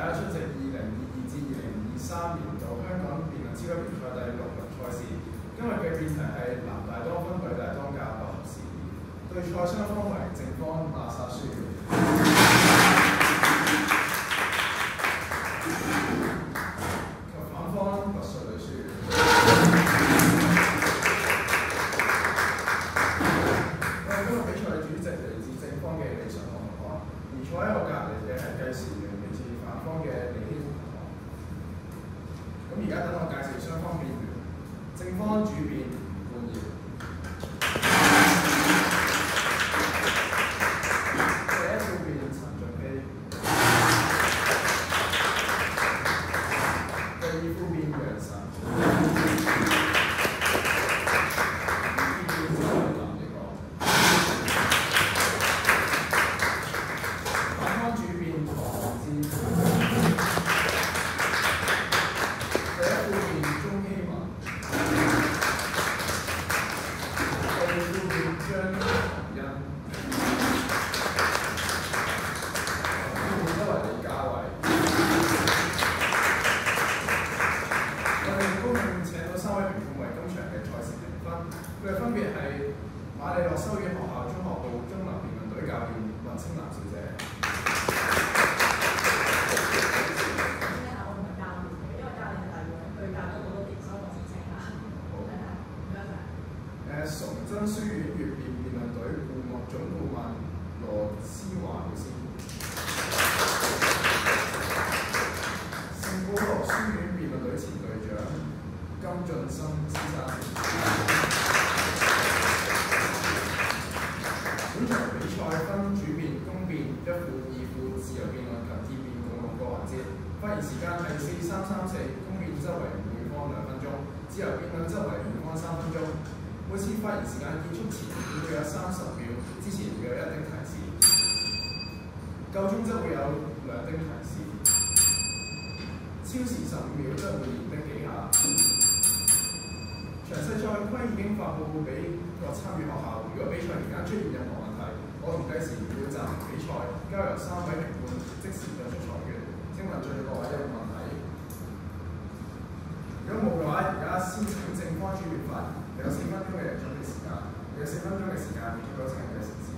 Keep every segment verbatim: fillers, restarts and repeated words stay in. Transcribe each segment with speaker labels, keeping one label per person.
Speaker 1: 大家出席二零二二至二零二三年度香港辯論超級聯賽第六輪賽事。今日嘅辯題係南大當分對大當價不合時宜，對賽雙方為正方馬薩書院，及反方拔萃女書院。我哋今日比賽主席嚟自正方嘅李純同學，而坐喺我隔離嘅係計時員嚟自反方嘅李希同學。咁而家等我介紹雙方辯員。正方主辯吳冠堯，第一副辯陳俊熙，第二副辯楊晨，第三副辯藍奕朗，反方主辯唐宏志，第一副辯鍾希文。佢哋分別係馬利諾修院學校中學部中立辯論隊教練文清南小姐。
Speaker 2: 先下我唔係教練嘅，因為教練係第二位，佢教咗好多年，所以我先請下。好，唔該晒。
Speaker 1: 誒，崇真書院粵辯辯論隊顧問總顧問羅思華老師。聖保羅書院辯論隊前隊長金進生先生。本場比賽分主辯、公辯、一副、二副、自由辯論及結辯共六個環節。發言時間係四三三四，公辯則為每方兩分鐘，自由辯論則為每方三分鐘。每次發言時間結束前會有三十秒，之前會有一丁提示，夠鐘則會有兩丁提示，超時十五秒則會連丁幾下。詳細賽規已經發布俾各參與學校，如果比賽期間出現任何問題，我同計時員會暫停比賽，交由三位評判即時作出裁決。請問最後各位有冇問題？如果冇嘅話，而家先請正方主辯發言，你有四分鐘嘅準備時間，你有四分鐘嘅時間，結果請你嘅城市。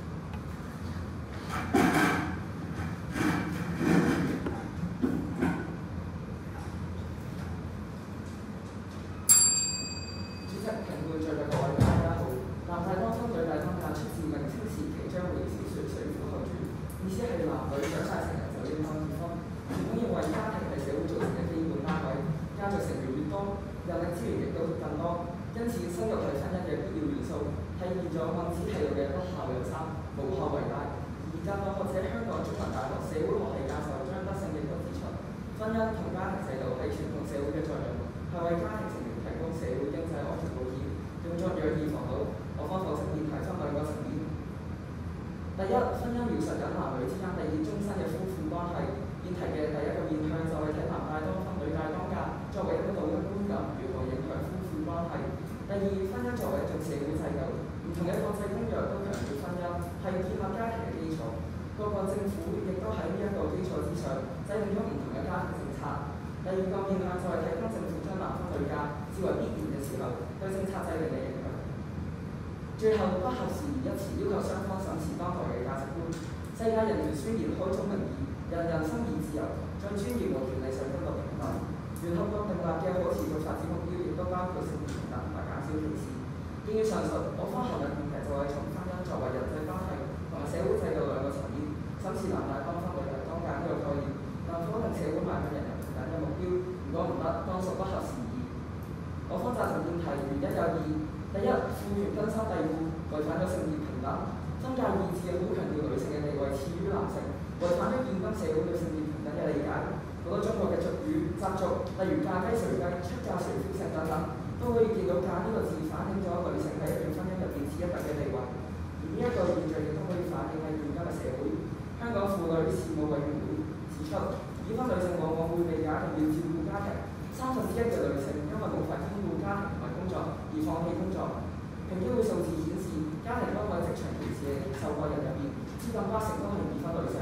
Speaker 3: 因此，生育係婚姻嘅必要元素，體現咗禁止契育嘅不孝有三，無後為大。而教學者香港中文大學社會學系教授張德勝亦都指出，婚姻同家庭制度喺傳統社會嘅作用係為家庭成員提供社會經濟安全保險，用作養兒防老。我方剖析辯題分兩個層面。第一，婚姻描述緊男女之間締結終身嘅夫婦關係。辯題嘅第一個面向就係睇男大當分女大當嫁作為一個道德觀感如何影響夫婦關係。第二，婚姻作為一種社會制度，唔同嘅國際公約都強調婚姻係建立家庭嘅基礎，各個政府亦都喺呢一個基礎之上制定咗唔同嘅家庭政策。第二個面向就係睇翻政府將男分女嫁視為必然嘅時候對政策制定嘅影響。最後，不合時宜一詞要求雙方審視當代嘅價值觀。世界人權宣言開宗明義，人人生而自由，在尊嚴和權利上得到平等。聯合國訂立嘅可持續發展目標亦都包括性別平等同埋減少歧視。基於上述，我方後日辯題就係從婚姻作為人際關係同埋社會制度兩個層面，審視男大當分女大當嫁呢個概念，能否令社會邁向人人平等嘅目標？如果唔得，當屬不合時宜。我方贊成辯題原因有二：第一，父權根深蒂固，違反咗性別平等。婚嫁二字好強調女性嘅地位次於男性，違反咗現今社會對性別平等嘅理解。好多中國嘅俗語、習俗，例如嫁雞隨雞、出嫁隨夫姓等等，都可以見到嫁呢個字反映咗女性喺一段婚姻入邊次一等嘅地位。而呢一個現象亦都可以反映喺現今嘅社會。香港婦女事務委員會指出，已婚女性往往會被解同要照顧家庭，三分之一嘅女性因為無法兼顧家庭同埋工作而放棄工作。平機會數字顯示，家庭崗位職場歧視嘅受害人入邊，接近八成都係已婚女性。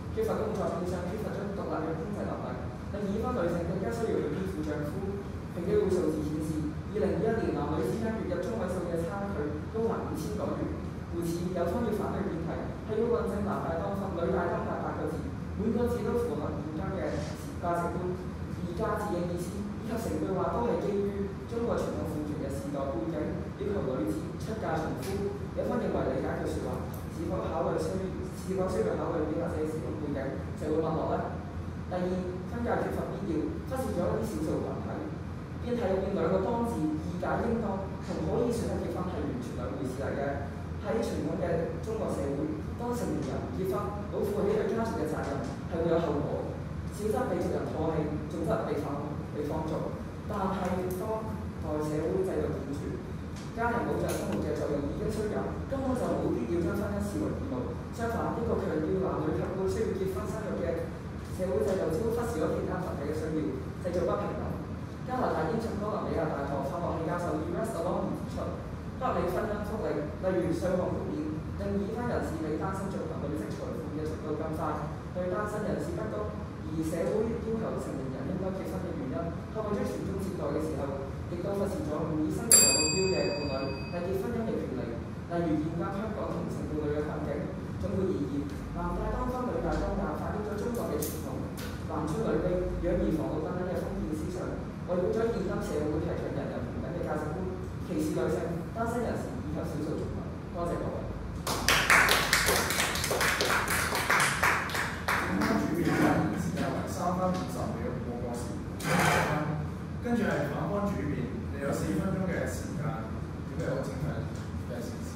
Speaker 3: 缺乏工作，變相缺乏咗獨立嘅經濟能力，令已婚女性更加需要去依附丈夫。平機會數字顯示，二零二一年男女之間月入中位數嘅差距高達五千港元。故此，有方要反對辯題係要論證男大當婚、女大當嫁八個字，每個字都符合現今嘅價值觀。而價字嘅意思以及成句話都係基於中國傳統父權嘅時代背景，要求女子出嫁從夫。有方認為理解句説話是否考慮需是否需要考慮表達這時空背景，就會脈絡呢。第二，婚嫁缺乏必要，忽視咗一啲少數群體。辯題入邊兩個當字，義解應當同可以選擇結婚係完全兩回事嚟嘅。喺傳統嘅中國社會，當成年人唔結婚，冇負起對家族嘅責任，係會有後果。少則被族人唾棄，重則被放被放逐。但係當代社會制度健全，家庭保障生活嘅作用已經衰減，根本就冇必要將婚姻視為義務。相反，一個強調男女及後需要結婚生育嘅社會制度，只會忽視咗其他群體嘅需要，製造不平等。加拿大英國哥倫比亞大學法學系教授 Ernest Alon 指出，不利婚姻福利，例如稅項豁免，令已婚人士比單身族群累積財富嘅速度更快，對單身人士不公。而社會要求成年人應該結婚嘅原因，係為咗傳宗接代嘅時候，亦都忽視咗唔以生育為目標嘅伴侶締結婚姻嘅權利。例如現今香港同性伴侶嘅困境。總括而言，男大當婚、女大當嫁反映咗中國嘅傳統男尊女卑、養兒防老等等嘅封建思想，圍繞咗現今社會提倡人人平等嘅價值觀，歧視女性、單身人士以及少數族群。多謝各位。
Speaker 1: 正方主辯發言時間為三分五十秒，冇過時五分。跟住係反方主辯，你有四分鐘嘅時間，準備好請向嘅時事。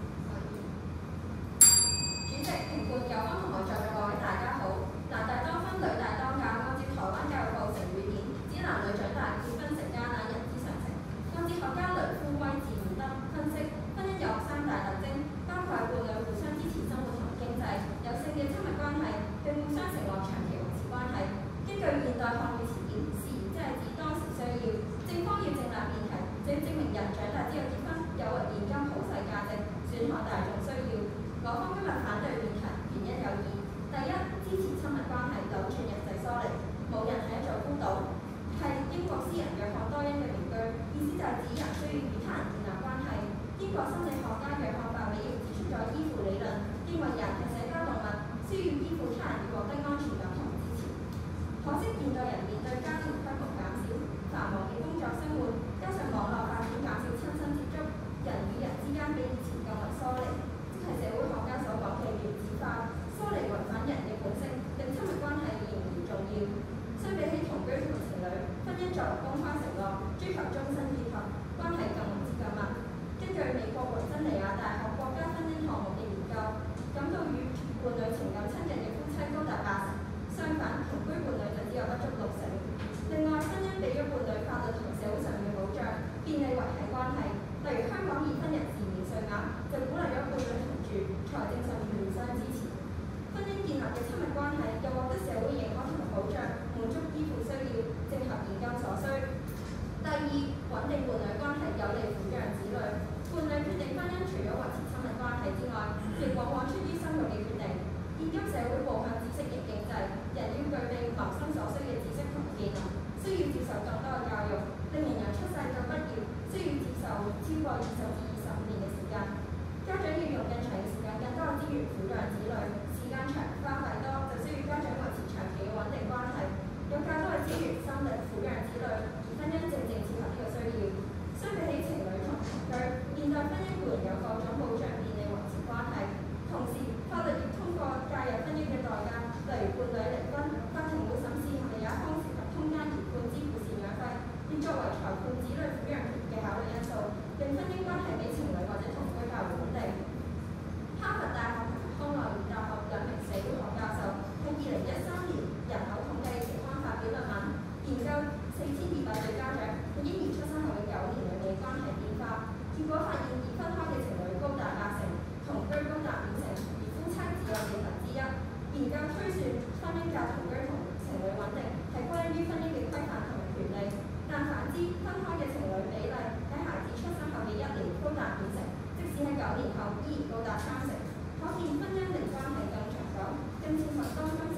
Speaker 2: 主席、評判、有分同學在座各位大家好。男大當婚、女大當嫁，按照台灣教育部成語典，指男女長大結婚成家乃人之常情。按哲學家雷夫威治伍德分析，婚姻有三大特徵，包括伴侶互相支持生活同經濟，有性嘅親密關係，並互相承諾長期維持關係。根據現代漢語詞典，是即係指當時需要。正方要正立辯題，正證明人長大之後結婚有違現今普世價值，損害大眾需要。我方今日反對辯題，原因有二：第一，支持親密關係，扭轉人際疏離。冇人係一座孤島，係英國詩人約翰多恩嘅名句，意思就係指人需要與他人建立關係。英國心理學家約翰鮑美爾指出咗依附理論，認為人係社交動物，需要依附他人以獲得安全感同支持。可惜現代人面對家庭規模減少、繁忙嘅工作生活，加上網絡發展減少親身接觸，人與人之間比以前更為疏離。係社會學家所講嘅原子化，疏離違反人嘅本性，令親密關係仍然重要。相比起同居同情侶，婚姻作為公開承諾，追求終身結合，關係更為之緊密。根據美國維珍尼亞大學國家婚姻項目嘅研究，感到與伴侶情感親近嘅夫妻高達八成，相反同居伴侶就只有不足六成。另外，婚姻俾咗伴侶法律同社會上嘅保障，便利維繫關係。例如香港已婚人士免稅額，就鼓勵咗伴侶同住，財政上面互相支持。婚姻建立嘅親密關係，又獲得社會認可同保障，滿足依附需要，正合現今所需。第二，穩定伴侶關係，有利撫養子女。伴侶決定婚姻，除咗維持親密關係之外，亦往往出於生育嘅決定。現今社會步向知識型經濟，人要具備謀生所需嘅知識同技能，需要接受更多嘅教育，令人由出世到畢業，需要接受超過二十至二十五年嘅時間。家長要用更長嘅時間、更多嘅資源撫養子女，時間長、花費多，就需要家長維持長期嘅穩定關係，有較多嘅資源、心力撫養子女，而婚姻正正切合呢個需要。相比起情侶同同居，現代婚姻固然有各種保障，便利維持關係，同時法律亦通過介入婚姻嘅代價，例如伴侶離婚，法庭會審視係咪有一方涉及通姦而判支付贍養費，亦作為裁判子女撫養權嘅考慮因素，令婚姻關係比情侶或者同居較為穩定。哈佛大學同埋康奈爾大學兩名社會學教授喺二零一三年人口統計期刊發表論文，研究四千二百對家長喺嬰兒出生後嘅九年裏面嘅關係變化，結果發現已分開嘅情侶高達八成，同居高達五成，而夫妻只有四分之一。研究推算婚姻較同居同情侶穩定係關於婚姻嘅規範同埋權利，但反之分開嘅情侶比例喺孩子出生後嘅一年高達五成，即使喺九年後依然高達三成，可見婚姻令關係更長久，更切合當今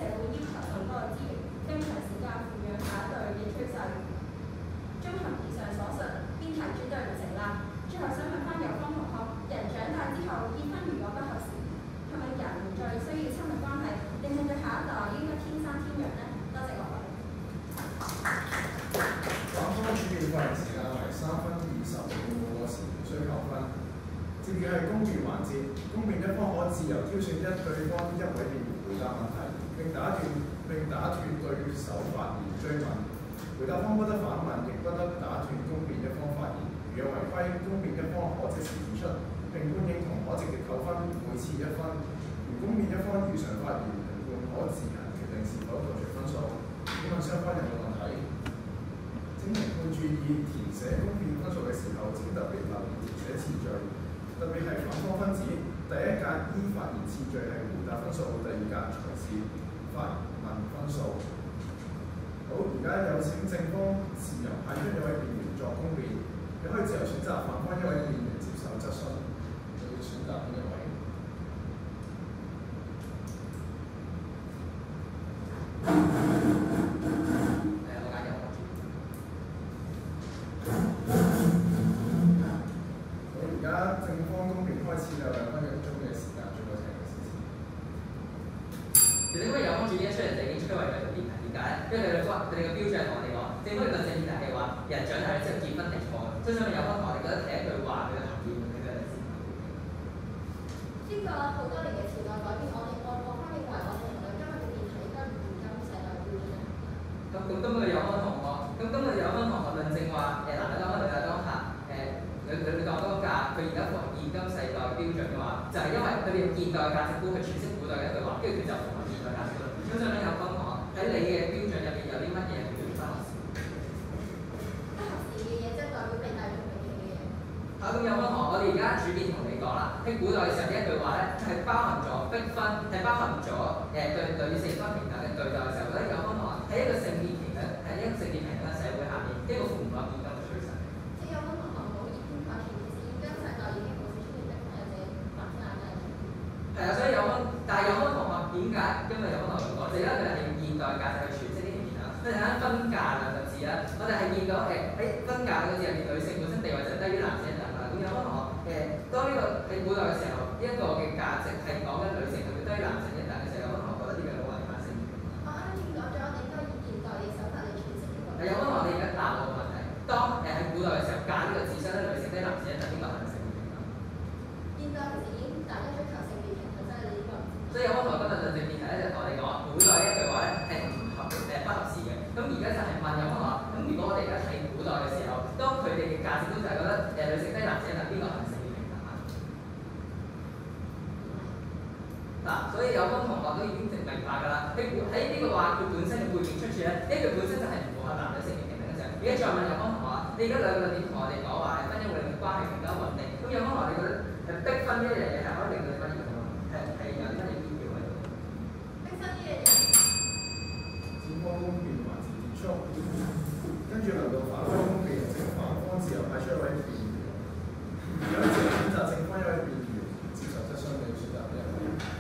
Speaker 1: 自由挑選一對方一位辯員回答問題，並打斷並打斷對手發言追問。回答方不得反問，亦不得打斷公辯一方發言。如有違規，公辯一方可即時指出，並判認同可直接扣分，每次一分。如公辯一方異常發言，評判可自行決定是否扣除分數。請問相關有冇問題？請評判注意填寫公辯分數嘅時候，請特別留意填寫次序，特別係反方分子。第一格依發言次序係回答分數，第二格才是發問分數。好，而家有請正方自由派出一位辯員作公辯，你可以自由選擇反方一位辯員接受質詢，你會選擇邊一位？
Speaker 4: 因為佢哋個佢哋嘅標準同我哋講，政府嘅論證議題係話人長大咗之後結婚定錯嘅，所以想問有方同我哋覺得第一句話佢嘅含義係咩先？
Speaker 2: 呢個好多年嘅時代改變，我哋我我方認為我哋同佢今日嘅議題應該唔跟世代標準。
Speaker 4: 咁咁今日有方同學，咁今日有方同學論證話誒男嘅當女嘅當下誒女女女當當價，佢而家符合現今世代標準嘅話，就係、是、因為佢哋用現代嘅價值觀去詮釋古代嘅一句話，跟住佢就符合現代價值觀。咁所以咧有方同學喺你嘅標準入邊有啲乜嘢叫做不合時？
Speaker 2: 不合時嘅嘢即係代表被大眾評價嘅嘢。
Speaker 4: 啊咁有方同學，我哋而家主辯同你講啦，喺古代嘅時候呢一句話咧係包含咗逼婚，係包含咗誒對對性不平等嘅對待嘅時候，覺得有方同學喺一個性別平等喺一個性別平等嘅社會下面，呢、這個符唔符合現今嘅趨勢？
Speaker 2: 即係有方同學冇意見發言，其實現今世代已經冇出現逼婚或者白絲眼嘅。
Speaker 4: 係啊，所以有方，但係有方同學點解？因為有方同學講，就因為佢哋係用現代價值去詮釋呢啲平等。我哋睇翻婚嫁兩個字啦，我哋係見到誒喺婚嫁嗰個字入面，女性本身地位就低於男性一等啦。咁有方同學誒，當呢個喺古代嘅時候，呢、這、一個嘅價值係講緊女性係會低於男性一等嘅時候，有方同學覺得呢個係好違反性別平等。
Speaker 2: 我啱啱講咗，我哋應該以現代嘅手法嚟詮釋呢個。
Speaker 4: 係有方同學，你而家答我個問題，當誒喺古代嘅時候，嫁呢個字相對女性低於男性一等，邊個係性別平等？
Speaker 2: 現代其實已經大家追求性別平等，真係呢個。
Speaker 4: 所以有方同學今日論證辯題咧，就同我哋講，古代呢一句話咧係唔合誒不合時嘅。咁而家就係問有方同學，咁如果我哋而家睇古代嘅時候，當佢哋嘅價值觀就係覺得誒女性低男性一等，邊個係性別平等啊？嗱，所以有方同學都已經明白㗎啦。喺古喺呢個話佢本身嘅背景出處咧，呢句本身就係唔符合男女性別平等嘅時候。而家再問有方同學，你而家兩個論點同我哋講話，婚姻會令到關係更加穩定。咁有方同學，你覺得誒逼婚呢一樣嘢係可以令到你婚姻更加穩定，係係有啲乜嘢必要喺度？
Speaker 2: 逼婚呢樣嘢。
Speaker 1: 正方公辯環節結束，跟住輪到反方公辯，請反方自由派出一位辯員。有自由選擇正方一位辯員接受質詢，你要選擇邊一位？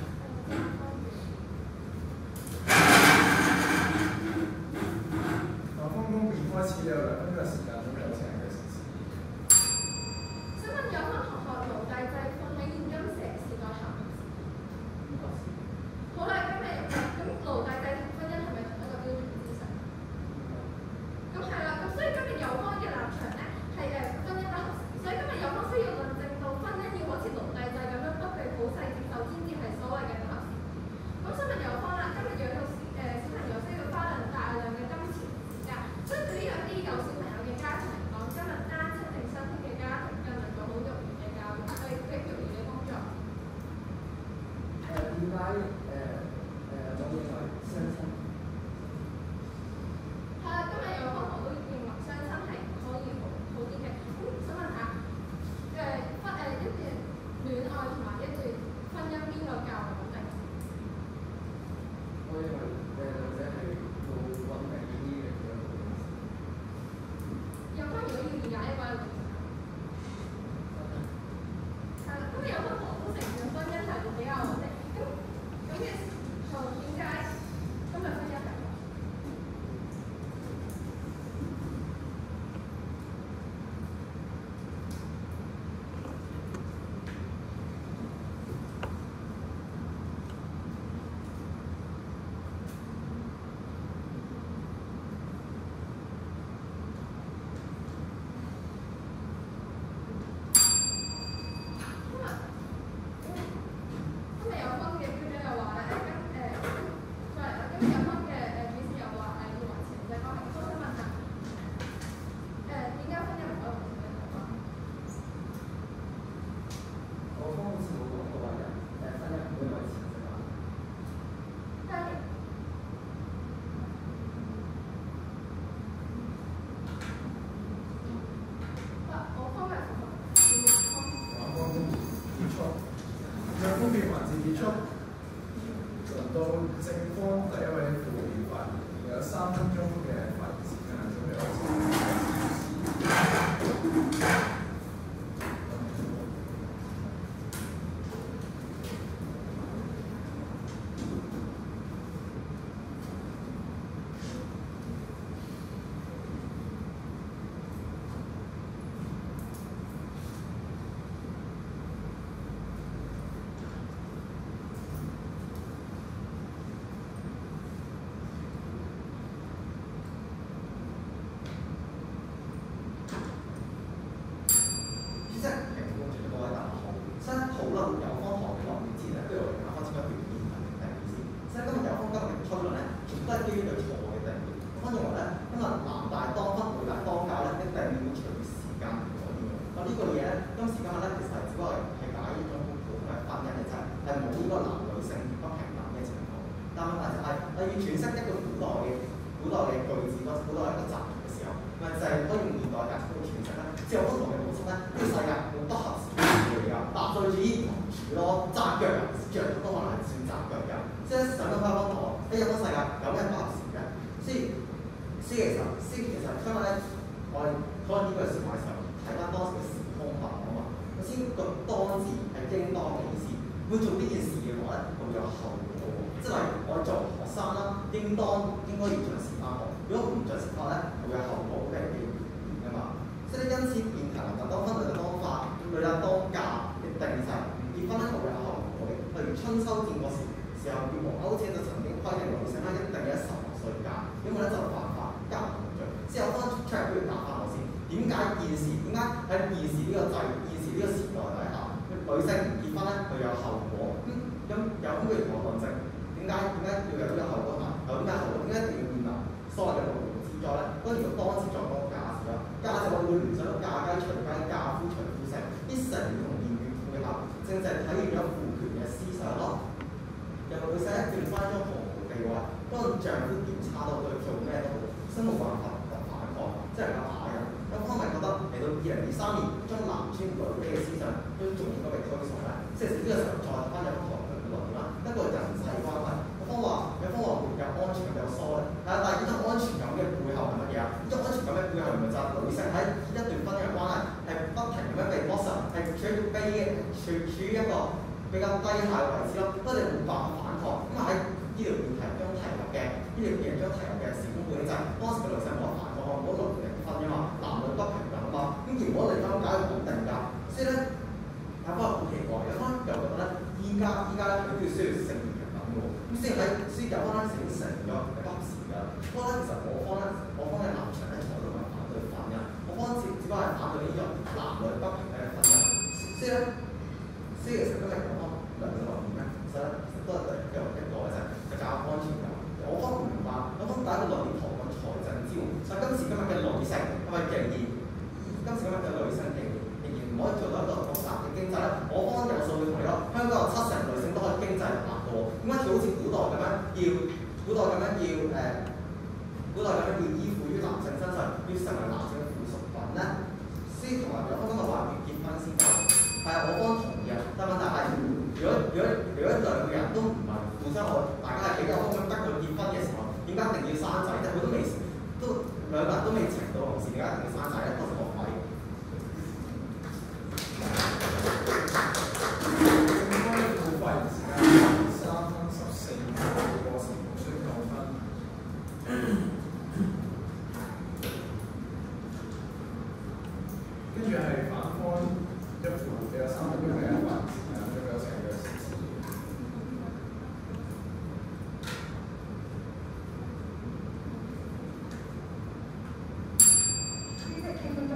Speaker 1: 反方公辯開始有兩分鐘嘅時間，咁有請佢實施。
Speaker 2: 請問有關學校奴隸制婚喺現今社時代合唔合時？好啦，今日咁奴隸制同婚姻係咪同一個標準之上？咁係啦，咁所以今日有方嘅立場咧係誒婚姻不合時，所以今日有方需要論證到婚姻要好似奴隸制咁樣不被普世接受先至係所謂嘅不合時。咁想問有方啦，今日養到誒小朋友需要花量大量嘅金錢時間，所以對於有啲有小朋友嘅家庭嚟講，今日單親定雙親嘅家庭更能夠好容易嘅教育，對嘅育兒嘅工作。
Speaker 3: 誒點解誒誒我認為雙親？
Speaker 2: 係啦，今日有方同都認為雙親係可以好好啲嘅。咁想問下誒婚誒一段戀愛同埋一段婚姻邊個較穩定？
Speaker 3: 我認為誒兩者係冇穩定啲嘅兩個東西。
Speaker 2: 有方如果要而家一個係點？係啦，咁有方同都承認婚姻係會比較穩定。咁咁嘅時候點解今日婚姻係？今日今日有
Speaker 5: 有分嘅誒主持又話誒要維持人際關係，我想問下誒點解婚姻唔可以維持人際關係？
Speaker 3: 我方好似冇講過話人誒婚姻唔會維持人際關係。
Speaker 5: 但係我方嘅符合
Speaker 1: 兩方結束，兩方面環節結束，輪到正方第一位副議員發言，有三分鐘嘅發言時間，準備開始。
Speaker 6: 即係評估住各位大學，所以討論有方學嘅論點前咧，都要我哋啱開始一段議題嘅定義先。所以今日有方今日嘅推論咧，全部都係基於對錯嘅定義。我分認為咧，今日男大當婚，女大當嫁咧，一定要隨住時間而改變嘅。我呢個嘢咧，今時今日咧，其實係只不過係解一種好普通嘅婚姻嘅啫，係冇呢個男女性不平等嘅情況。但問題就係、是，你要詮釋一個古代嘅古代嘅句子，嗰古代一個集團嘅時候，咪就係可以用現代價值觀去詮釋咧。自由婚同嘅本身咧，呢、這個世界冇不合時宜嘅㗎，納粹主義民主咯，紮腳人著都可能係算紮腳㗎。即係上咗開放堂，喺有個世界有咩不合時嘅？所以，所以其實，所以其實今日咧，我哋討論呢句説話嘅時候，睇翻當時嘅時空脈啊嘛。首先個當字係應當嘅意思，會做呢件事嘅話咧，會有後果喎。即係例如我哋作為學生啦，應當應該要準時翻學，如果唔準時翻咧，會有後果嘅嘅㗎嘛。即係因此變題男大當婚，女大當嫁，女大當嫁嘅定勢，唔結婚咧係會有後果嘅。例如春秋戰國時時候，越王勾踐就曾經規定女性咧一定要喺十六歲嫁，因為咧就犯法家庭罪。之後翻出嚟都要答翻我先，點解現時點解喺現時呢個制現時呢個時代底下，女性唔結婚咧佢有後果？咁咁有咁嘅言論證，點解點解要有呢個後果啊？有點解後果？點解一定要面臨所謂嘅勞動之災咧？當然當時在講嫁字啦，嫁字我哋會聯想到嫁雞隨雞、嫁夫隨夫姓，啲成語同言語配合，正正體現咗父權嘅思想咯。有個女仔一轉翻一種毫無地位，當丈夫點差到佢做咩都好，身冇辦法就反抗，即係有啞人。有方咪覺得嚟到二零二三年，將男尊女卑嘅思想都仲應該被推崇咧。即係呢個時候再翻有個台嘅論啦，一個人際關係。有方話有方話會有安全感有疏離，係啊，但係呢種安全感嘅背後係乜嘢啊？呢種安全感嘅背後咪就係女性喺一段婚姻嘅關係係不停咁樣被剝削，係處於卑嘅，處處於一個比較低下嘅位置咯，不過你冇辦法反抗。咁啊喺醫療辯題中提及嘅醫療辯題中提及嘅時空背景就係當時嘅女性冇得反抗，冇得離婚啊嘛，男女不平等啊嘛，咁如果離婚搞係穩定㗎，所以咧有方好奇怪，有方又覺得咧依家依家咧佢都要需要性別平等嘅喎，咁先喺先有方咧成成咗係不合時㗎。不過咧其實我方咧我方嘅立場咧從來都唔係反對婚姻，我方只只不過係反對呢種男女不平等嘅婚姻，所以咧。所以其實今日講翻兩個論點咧，其實咧都係一個一個嘅啫，就較安全感。我方唔明白，我方第一個論點討論財政支援，但今時今日嘅女性係咪仍然今時今日嘅女性仍然仍然唔可以做到一個獨立嘅經濟咧？我方有數據同你講，香港有七成女性都可以經濟獨立嘅喎，點解要好似古代咁樣要古代咁樣要誒、呃、古代咁樣要依附於男性身上，要成為男性嘅附屬品咧？先同埋有方今日話要結婚先得。係啊，我方同意啊，但問題係，如果如果如果兩個人都唔係互相愛，大家係幾多方咁得佢結婚嘅時候，點解一定要生仔咧？佢都未都兩個人都未情到濃時，點解一定要生仔咧？多謝各位。
Speaker 1: 正方嘅副發言時間三分十四秒，過程無需扣分。跟住係反方。一副比較三分鐘嘅一環，誒，仲有成個時事。
Speaker 5: 呢隻傾分鐘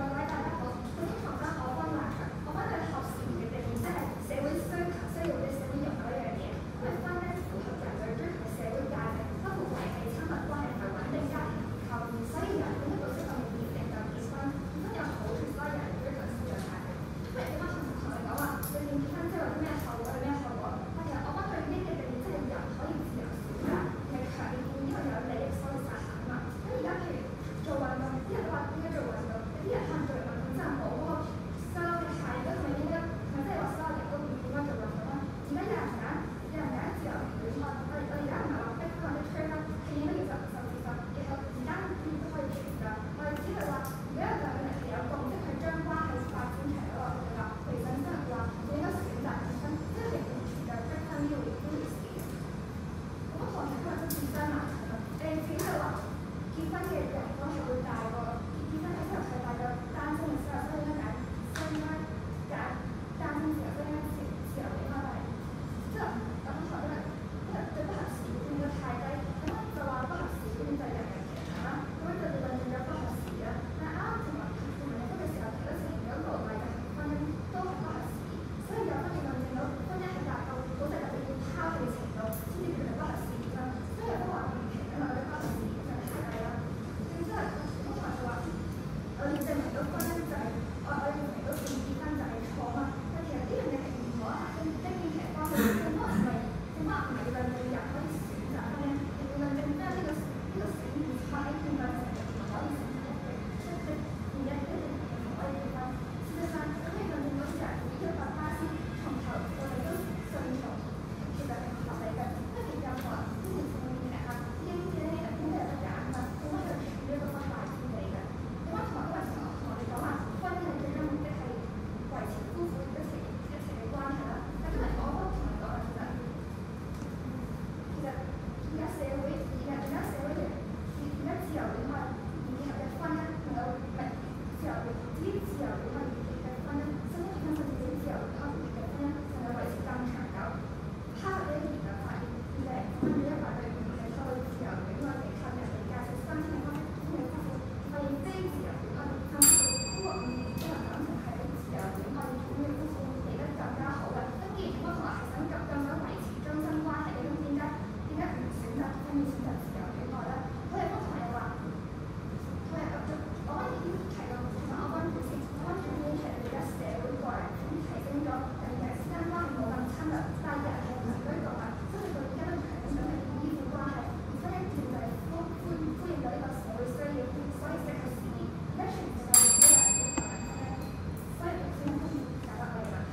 Speaker 5: 而家社會而家而家社會嘅而而家自由戀愛而結合嘅婚姻，仲有唔係自由戀至於自由戀愛而結合嘅婚姻，甚至結婚甚至係自由戀愛而結合嘅婚姻，能夠維持更長久。哈佛呢個研究發現，二零零三年一百對唔同嘅透過自由戀愛嚟吸引嚟介紹新鮮嘅方式，通過夫婦發現非自由戀愛甚至通過五年之後感情係比自由戀愛咁嘅夫婦嚟得更加好嘅。咁既然如果同學係想咁咁想維持終身關係嘅，咁點解點解唔選擇可以選擇自由戀愛咧？佢哋不同又話，佢係咁樣，我嗰陣已經提過，同埋我嗰陣表示，我嗰陣已經係而家社會個人已經提升咗，人與人之間關係冇咁親密，但係人係自居獨立，所以佢而家都提升緊係依附關係，而婚姻正就係呼呼呼應到呢個社會需要，所以適合時宜。而家全世界都有人要求婚姻，所以先可以解答我哋問題。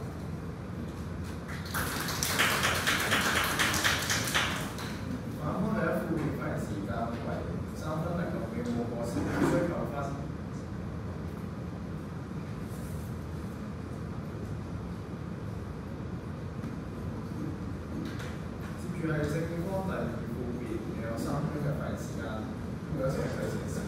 Speaker 1: 反方第一副面發言時間為三分零六秒，冇過時需求發生。接住係正方第二副面，有三分嘅發言時間，咁有請佢先生。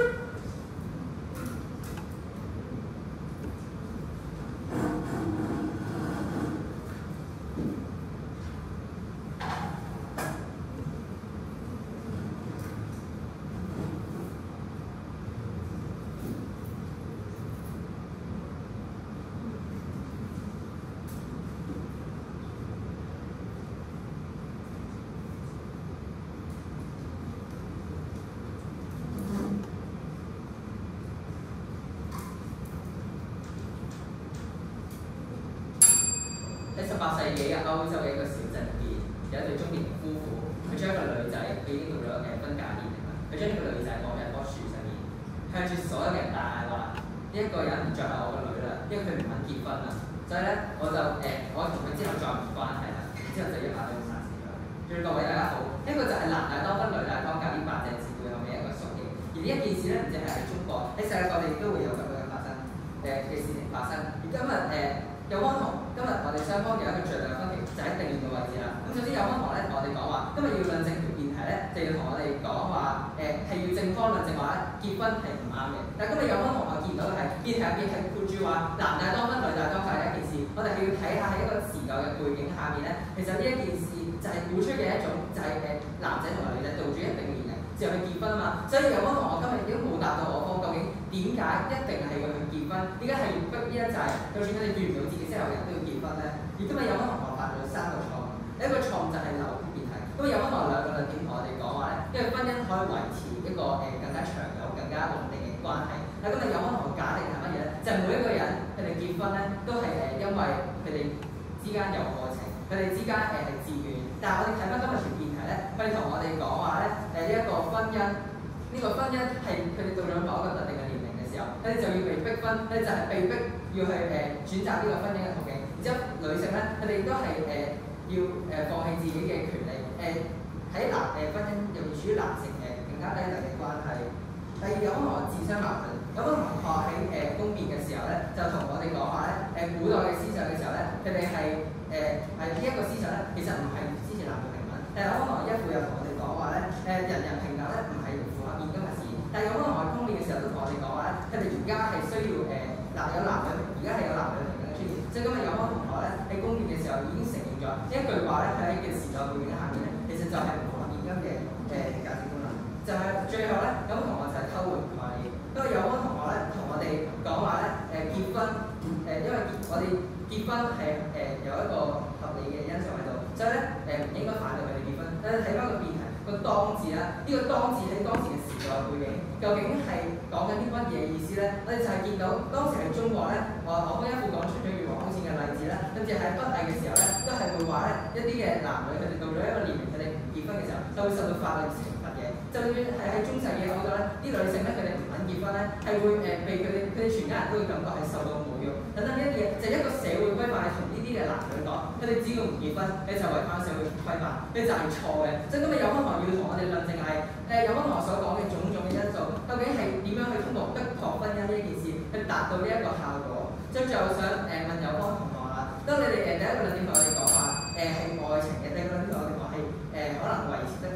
Speaker 4: 喺十八世紀嘅歐洲嘅一個小鎮入邊，有一對中年夫婦，佢將一個女仔，佢已經到咗誒婚嫁年齡啦，佢將呢個女仔綁喺一棵樹上面，向住所有嘅人大嗌話：呢一個人唔再係我個女啦，因為佢唔肯結婚啦，所以咧我就誒、呃、我同佢之後再唔關係啦，之後就一把刀殺死咗。最各位大家好，呢、這個就係男大當婚，女大當嫁呢八隻字背後嘅一個縮影。而呢一件事咧，唔淨係喺中國，喺世界各地都會有咁樣嘅發生誒嘅、呃、事情發生。而今日誒。呃有溫同，今日我哋雙方有一個最大嘅分歧，就喺定義嘅位置啦。咁首先有溫同咧，同我哋講話，今日要論證條辯題咧，就要同我哋講話，誒、呃、係要正方論證話咧，結婚係唔啱嘅。但係今日有溫同我見到嘅係辯題入邊係括住話男大當婚，女大當嫁嘅一件事，我哋係要睇下喺一個持久嘅背景下面咧，其實呢一件事就係鼓出嘅一種，就係、是、誒男仔同埋女仔到住一定嘅年齡之後去結婚啊嘛。所以有溫同學今日已經冇答到我方，究竟點解一定係要去結婚？點解係要逼呢一紮？就算佢哋遇唔到自己適合嘅人都要結婚咧？而今日有溫同學犯咗三個錯誤，第一個錯誤就係流血辯題。咁有溫同學兩個論點同我哋講話咧，因為婚姻可以維持一個誒、呃、更加長久、更加穩定嘅關係。但係今日有溫同學假定係乜嘢咧？就係、是、每一個人佢哋結婚咧，都係誒、呃、因為佢哋之間有愛情，佢哋之間誒係、呃、自願。但係我哋睇翻今日條辯題咧，佢哋同我哋講話咧，誒呢一個婚姻，呢、這個婚姻係佢哋到咗某一個特定嘅年齡嘅時候，佢哋就要被逼婚，佢哋就係被逼要去誒、呃、選擇呢個婚姻嘅途徑。然之後女性咧，佢哋都係誒、呃、要誒、呃、放棄自己嘅權利，誒喺男誒婚姻入面處於男性誒更加低等嘅關係。第二有可能我自相矛盾，有可能同學喺誒公辯嘅時候咧，就同我哋講話咧，誒、呃、古代嘅思想嘅時候咧，佢哋係誒係呢一個思想咧，其實唔係支持男女平等。但係有可能一副又同我哋講話咧，誒、呃、人人平等咧唔係符合現今嘅事。但係有可能喺公辯嘅時候都同我哋講話咧，佢哋而家係需要誒嗱、呃、有男女，而家係有男女平等嘅出現。即係今日有可能同學咧喺公辯嘅時候已經承認咗呢一句話咧，佢喺嘅時代背景下面咧，其實就係唔符合現今嘅誒價值觀啦。就係、是、最後咧，有個同學就係偷換概念，因為有個同學咧同我哋講話咧，誒、呃、結婚誒、呃，因為結我哋結婚係誒、呃、有一個合理嘅因素喺度，所以咧誒唔應該反對佢哋結婚。但係睇翻個辯題個當字啦，呢、這個當字喺當時嘅時代背景，究竟係講緊啲乜嘢意思咧？我哋就係見到當時喺中國咧，我我方一副講出咗越王勾踐嘅例子啦，甚至喺北魏嘅時候咧，都係會話咧一啲嘅男女佢哋到咗一個年齡，佢哋唔結婚嘅時候，就會受到法律懲罰嘅。就算係喺中世紀歐洲咧，啲女性咧佢哋唔肯結婚咧，係會誒、呃、被佢哋佢哋全家人都會感覺係受到侮辱等等呢一啲嘢，就係、一個社會規範係同呢啲嘅男女講，佢哋只要唔結婚，你就違反社會規範，你就係錯嘅。即係今日有可能要同我哋論證係誒有可能所講嘅種種嘅因素，究竟係點樣去通過逼迫婚姻呢一件事去達到呢一個效果？所以最後想誒、呃、問有方同學啦，當你哋誒第一個論點同我哋講話誒係愛情嘅，第二個論點同我哋講係誒可能維持得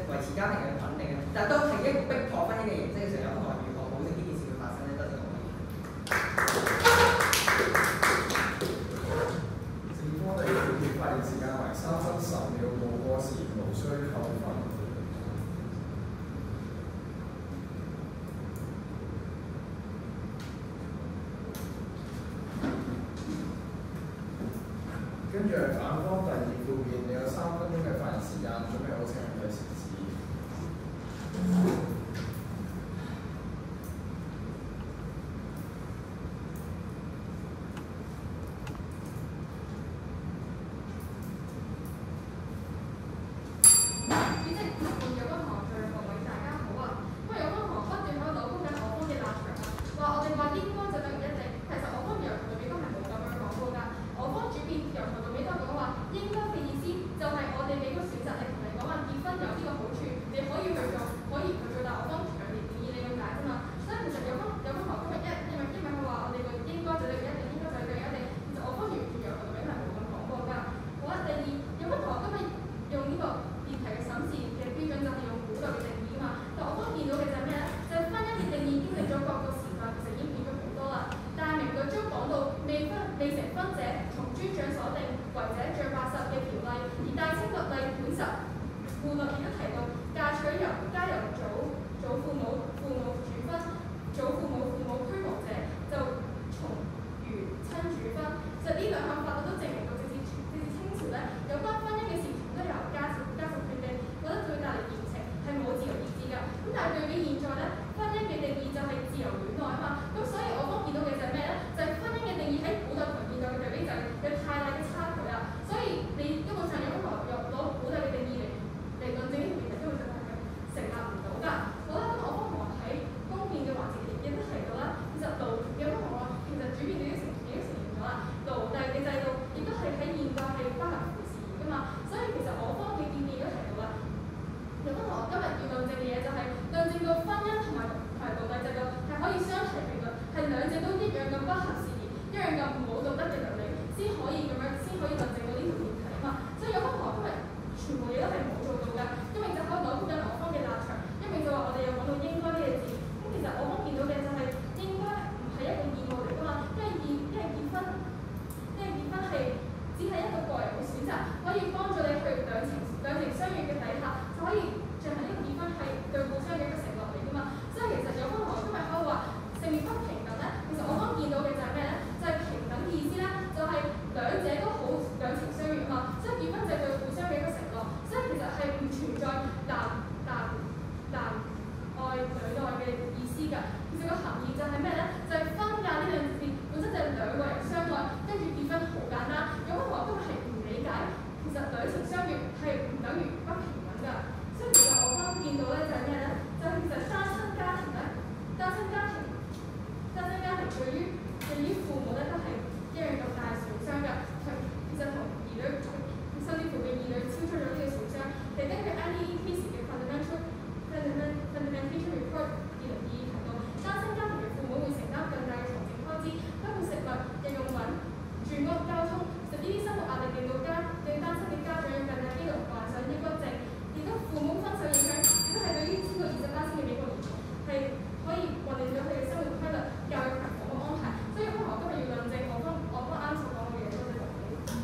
Speaker 2: 附錄亦都提到嫁娶由加由祖祖父母父母主分，祖父母父母俱無者就從如親主分。其實呢兩項法律都證明到，直至直至清朝咧，有關婚姻嘅事情都由家屬家屬決定，覺得會帶嚟嚴懲，係冇自由意志㗎。咁但係對比現在咧，婚姻嘅定義就係自由戀愛啊嘛。咁所以我方見到嘅就係咩咧？就係、是、婚姻嘅定義喺古代同現代嘅對比就係有太大嘅差距啦。所以你根本上有乜可能用攞古代嘅定義嚟嚟論證呢條其實根本就係成立唔到㗎。好啦，咁我方同學喺公辯嘅環節亦都提到啦，其實奴有乜同學其實主辯已經成已經承認咗啦，奴隸嘅制度亦都係喺現代係不合乎時宜㗎嘛。所以其實我方嘅建議都提到啦，有乜同學今日要論證嘅嘢就係論證到婚姻同埋同埋奴隸制度係可以相提並論，係兩者都一樣咁不合時宜，一樣咁冇道德嘅倫理，先可以咁樣先可以論證到呢條議題啊嘛。所以有乜同學今日全部嘢都係冇做到㗎，因為就可以攞緊我方嘅立場，因為就話我哋又講到應該呢個字，咁其實我方見到嘅就係應該唔係一個義務嚟㗎嘛，因為義因為結婚，因為結婚係只係一個個人嘅選擇，可以幫助你去兩情兩情相悅嘅底下，就可以進行呢個結婚係對互相嘅一個承諾嚟㗎嘛。所以其實有乜同學今日可以話性別不平等咧，其實我方見到嘅就係咩咧？就係、是、平等意思咧，就係、是、兩者都好兩情相悅嘛，所以結婚就係對互相嘅一個承諾，所以其實係唔存在男男男愛女愛嘅意思㗎。其實個含義就係咩咧？就係、是、婚嫁呢兩字本身就係兩個人相愛，跟住結婚好簡單。有乜同學今日係唔理解？其實兩情相悅係唔等於不平等㗎。所以其實我剛見到咧就係咩咧？就係、是、其實單親家庭咧，單親家庭單親家庭對於對於父母咧都係一樣咁大損傷㗎。同其實同兒女甚至乎嘅兒女超出咗呢個損傷。其實根據 I D E P 嘅 Fundamental Fundamentation Report 二零二二提到，單親家庭嘅父母會承擔更大嘅財政開支，包括食物、日用品、住屋、交通。其實呢啲生活壓力令到家對單親嘅家長有更大機會患上抑鬱症。亦都父母分手影響，亦都係對於超過二十巴仙嘅美國兒童係可以混亂咗佢嘅生活規律、教育同房屋安排。所以我今日要論證我方我方啱所講嘅嘢，多謝各位。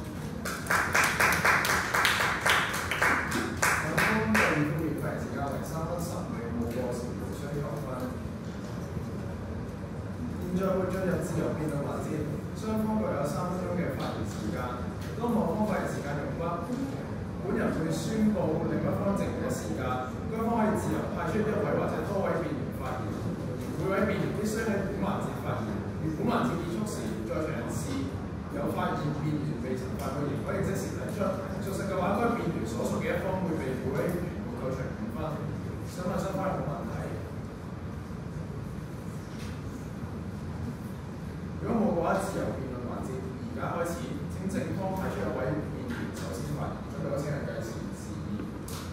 Speaker 1: 我方第二方面發言時間為三分十秒，冇過時無需求分。現在會進入自由辯論環節，雙方各有三分鐘嘅發言時間。當我方發言時間用畢，本人會宣布另一方剩餘嘅時間，該方可以自由派出一位或者多位辯員發言，每位辯員必須喺本環節發言。如本環節結束時，在場人士有發言辯員未曾發表，仍可以即時提出。屬實嘅話，該辯員所屬嘅一方會被每位辯員扣除五分。想問雙方有冇問題？如果冇嘅話，自由辯論環節而家開始。請正方派出一位辯員首先發言，將有請人計時示意。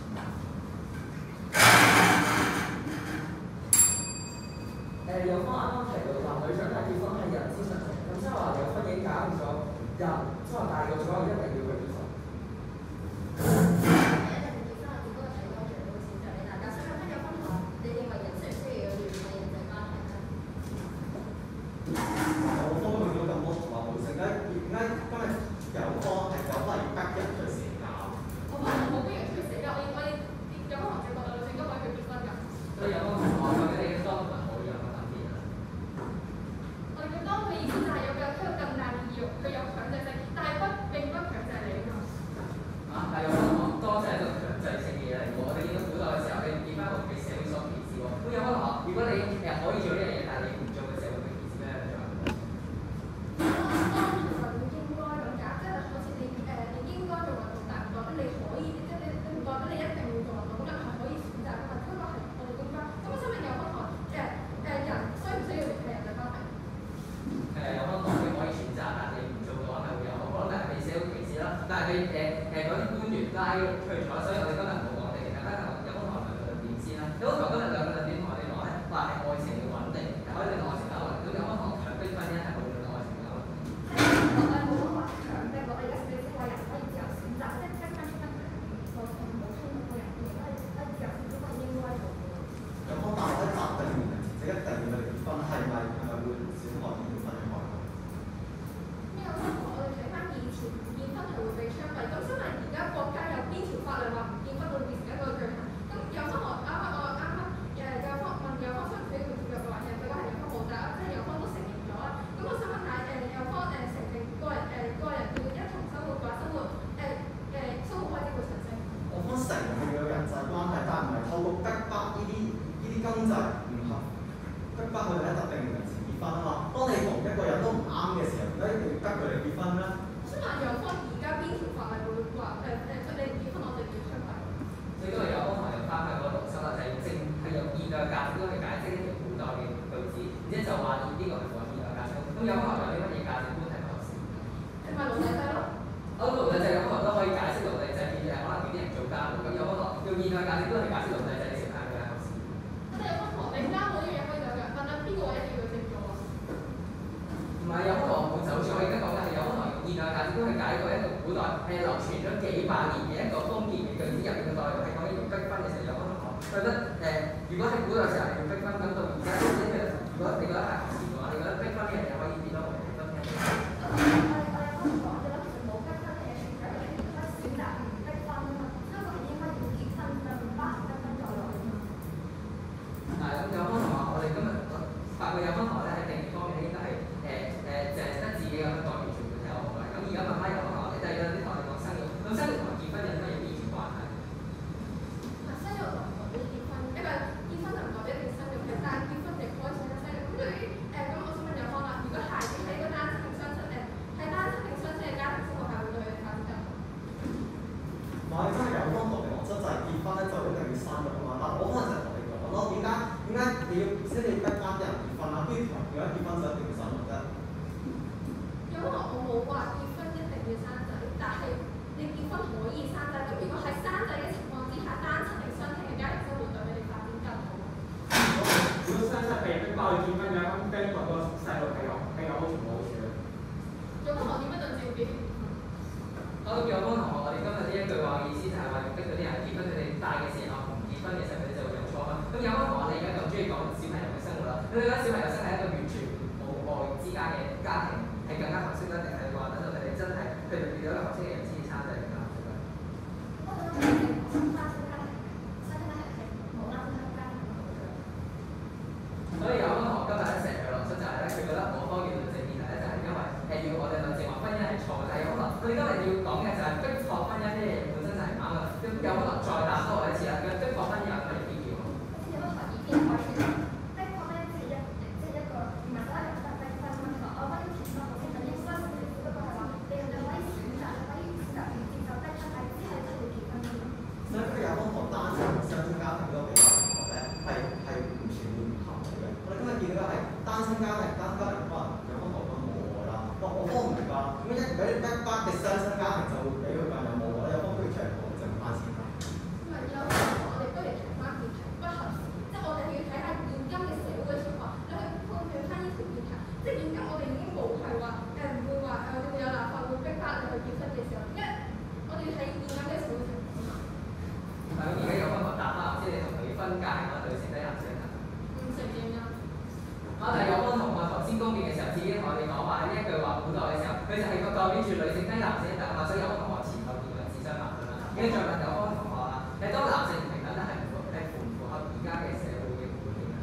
Speaker 6: 成日嘅人際關係，但係唔係透過逼迫呢啲呢啲經濟唔合，逼迫佢哋喺特定嘅人士結婚啊嘛。當你同一個人都唔啱嘅時候，點解一定要逼佢哋結婚咧？
Speaker 2: 我想問有方而家邊條法例會話誒誒佢哋唔結婚，我哋要出櫃？
Speaker 4: 所以都係有方法用翻去嗰個邏輯啦，就係正係用現代價值觀去解釋一條古代嘅句子，然之後就話呢個係講現代價值觀。咁有可能有啲乜嘢價值觀係合適？
Speaker 2: 係咪奴隸制咯？
Speaker 4: 我覺得奴隸制有可能都可以解釋奴隸制，變咗係可能叫啲人做家務。咁有可能用現代價值觀去解釋奴隸制，成係咪合適？
Speaker 2: 我哋有分學，你家冇呢樣嘢可以兩個人分啦，邊個一定要正做啊？
Speaker 4: 唔係有可能就好似我而家講嘅係有可能用現代價值觀去解過一個古代係流傳咗幾百年嘅一個封建嘅句子入面嘅內容，係講緊要逼婚嘅時候有可能講覺得誒、呃，如果喺古代時候係要逼婚，咁到而家即係如果你覺得係合適嘅話，你覺得逼婚呢樣嘢可以變到冇逼婚嘅？
Speaker 5: 我哋我哋我哋剛才講咗啦，其實冇逼婚嘅選擇，你可以選擇唔逼婚啊嘛。香港係應該要結婚㗎，唔包含逼婚在內啊嘛。
Speaker 4: 係咁有方同學，我哋今日發覺有方同學咧喺定義方面咧應該係誒誒，淨係得自己咁樣講，完全冇睇我嘅。咁而家慢慢有方同學，你就係有啲同我哋講生育，咁生育同埋結婚有乜嘢必然關係？
Speaker 2: 啊，生育同代表結婚，一個結婚就唔代表一定生育嘅，但係結婚亦可以選擇生育。咁對於誒咁，我想問有方啦，如果孩子喺個單親定雙親誒喺單親定雙親嘅家庭生活下，會對佢哋發展得好？
Speaker 6: 唔係，真係有方同嘅邏輯就係結婚咧就一定要生育啊嘛。但我可能就同你講咯，點解點解你要即係你逼翻啲人結婚啊？跟住同人點解結婚就一定要生育啫？
Speaker 2: 有可能我冇話結婚一定要生仔，但係你結婚可以生仔。咁如果喺生仔嘅情況之下，單親定雙親嘅家庭生活對佢哋發展更好。
Speaker 3: 如果雙親被逼爆去結婚嘅，咁跟住個細路係有係有好處冇好處嘅。
Speaker 2: 有可能點樣對照表現？
Speaker 4: 我都叫我幫同學，我哋今日呢一句話嘅意思就係話要逼嗰啲人結婚，佢哋大嘅時候唔結婚嘅時候，佢哋就會有錯啦。咁有幫同學，你而家咁中意講小朋友嘅生活啦，你覺得小朋友生喺一個完全冇愛之間嘅家庭係更加合適咧，定係話等到佢哋真係佢哋遇到一個合適嘅人先至生仔更加合適咧？
Speaker 5: 我覺得我哋講單親家庭，單親家庭係冇單親家庭咁好嘅。
Speaker 4: 所以有幫同學今日咧成日嘅邏輯就係咧，佢覺得我方嘅論證議題咧就係因為誒要我哋論證話婚姻係錯嘅，但係有可能我哋今日要講嘅就係逼迫婚姻呢樣嘢本身就係啱嘅，咁有可能再答多我一次啦。咁逼迫婚姻有乜嘢必要？
Speaker 5: 有乜可以變改變？逼迫咧，即係一即係一個唔係所有人都逼婚咁樣。我婚姻前婚後先等於雙性戀，只不過係話你哋可以選擇，你可以選擇唔接受逼婚，但係之後都要結婚㗎嘛。
Speaker 6: 所以佢有方同單親同雙親家庭嗰個比較情況咧，係係完全會唔合理嘅。我哋今日見到係單親家庭，單親家庭可能有方同咁冇愛啦。我我方唔明㗎，咁一俾你逼迫嘅雙親家庭就會俾佢咁有冇愛，有方不如出嚟講就唔啱先啦。
Speaker 2: 唔係有可能我哋不如提翻議題不合適，即係我哋係要睇下現今嘅社會情況，你去判斷翻呢條議題。即係現今我哋已經冇係話誒唔會話誒我哋會有立法會逼翻你去結婚嘅時候，因為我哋睇現今嘅社會情況嘛。
Speaker 4: 係咁，而家有方同學答翻，即係你同佢分界嗰對性低男性啊？
Speaker 2: 唔承認啊！
Speaker 4: 啊，但係有方同學頭先公辯嘅時候，自己同我哋講話呢一句話古代嘅時候，佢就係個代表住女性低男性平等啊，所以有方同學前後辯論自相矛盾啦。跟住再問有方同學啦，你當男性唔平等咧係唔符係符唔符合而家嘅社會嘅觀點啊？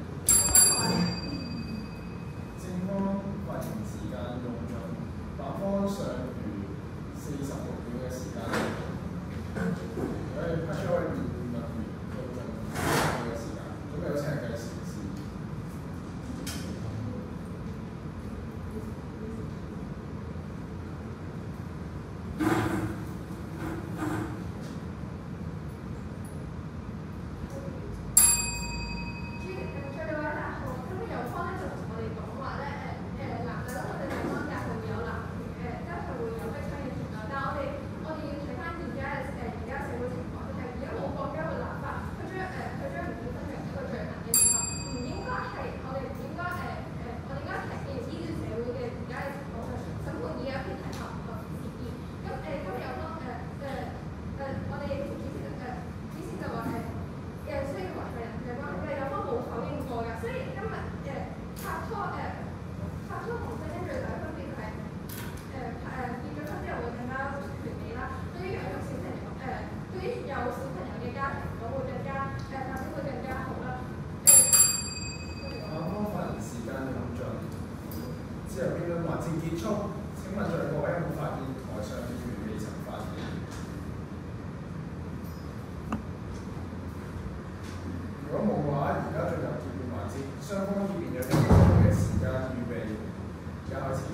Speaker 1: 正方發言時間用盡，白方尚餘四十六秒嘅時間。我哋 cut 咗去辯論完用盡嘅時間，準備好請人計時先。 而家進入結辯環節，雙方議辯有一分鐘嘅時間預備，而家開始。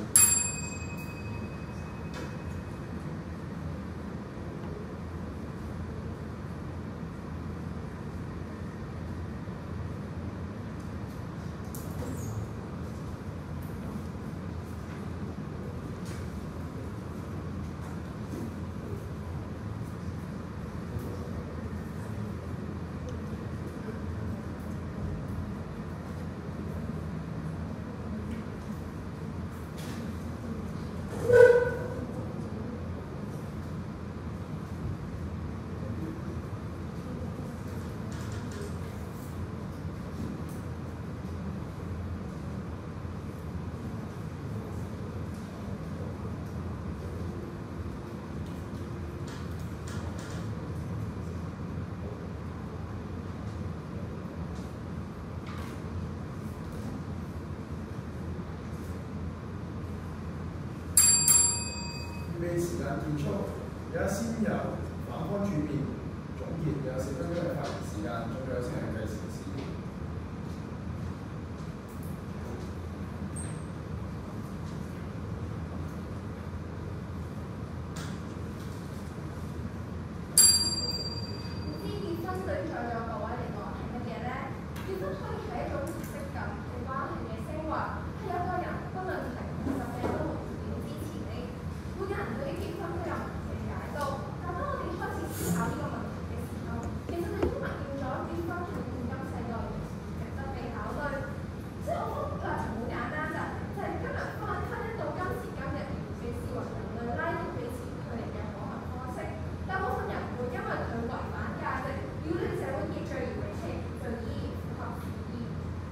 Speaker 1: 時間結束，而家先由反方主辯總結，有四分鐘嘅發言時間，仲有請人計時時。
Speaker 5: 唔知結婚對在座各位嚟講係乜嘢咧？結婚可以係一種儀式感嘅關係嘅升華，係有個人不論係十幾都無條件支持你。每個人對於結婚都有唔同嘅解讀，但當我哋開始思考呢個問題嘅時候，其實你都發現咗結婚係現今世代值得被考慮。即係我覺得立場好簡單咋，就係今日婚姻到今時今日被視為人類拉近彼此距離嘅可行方式。大部分人會因為佢違反價值、擾亂社會秩序而為其罪意符合義。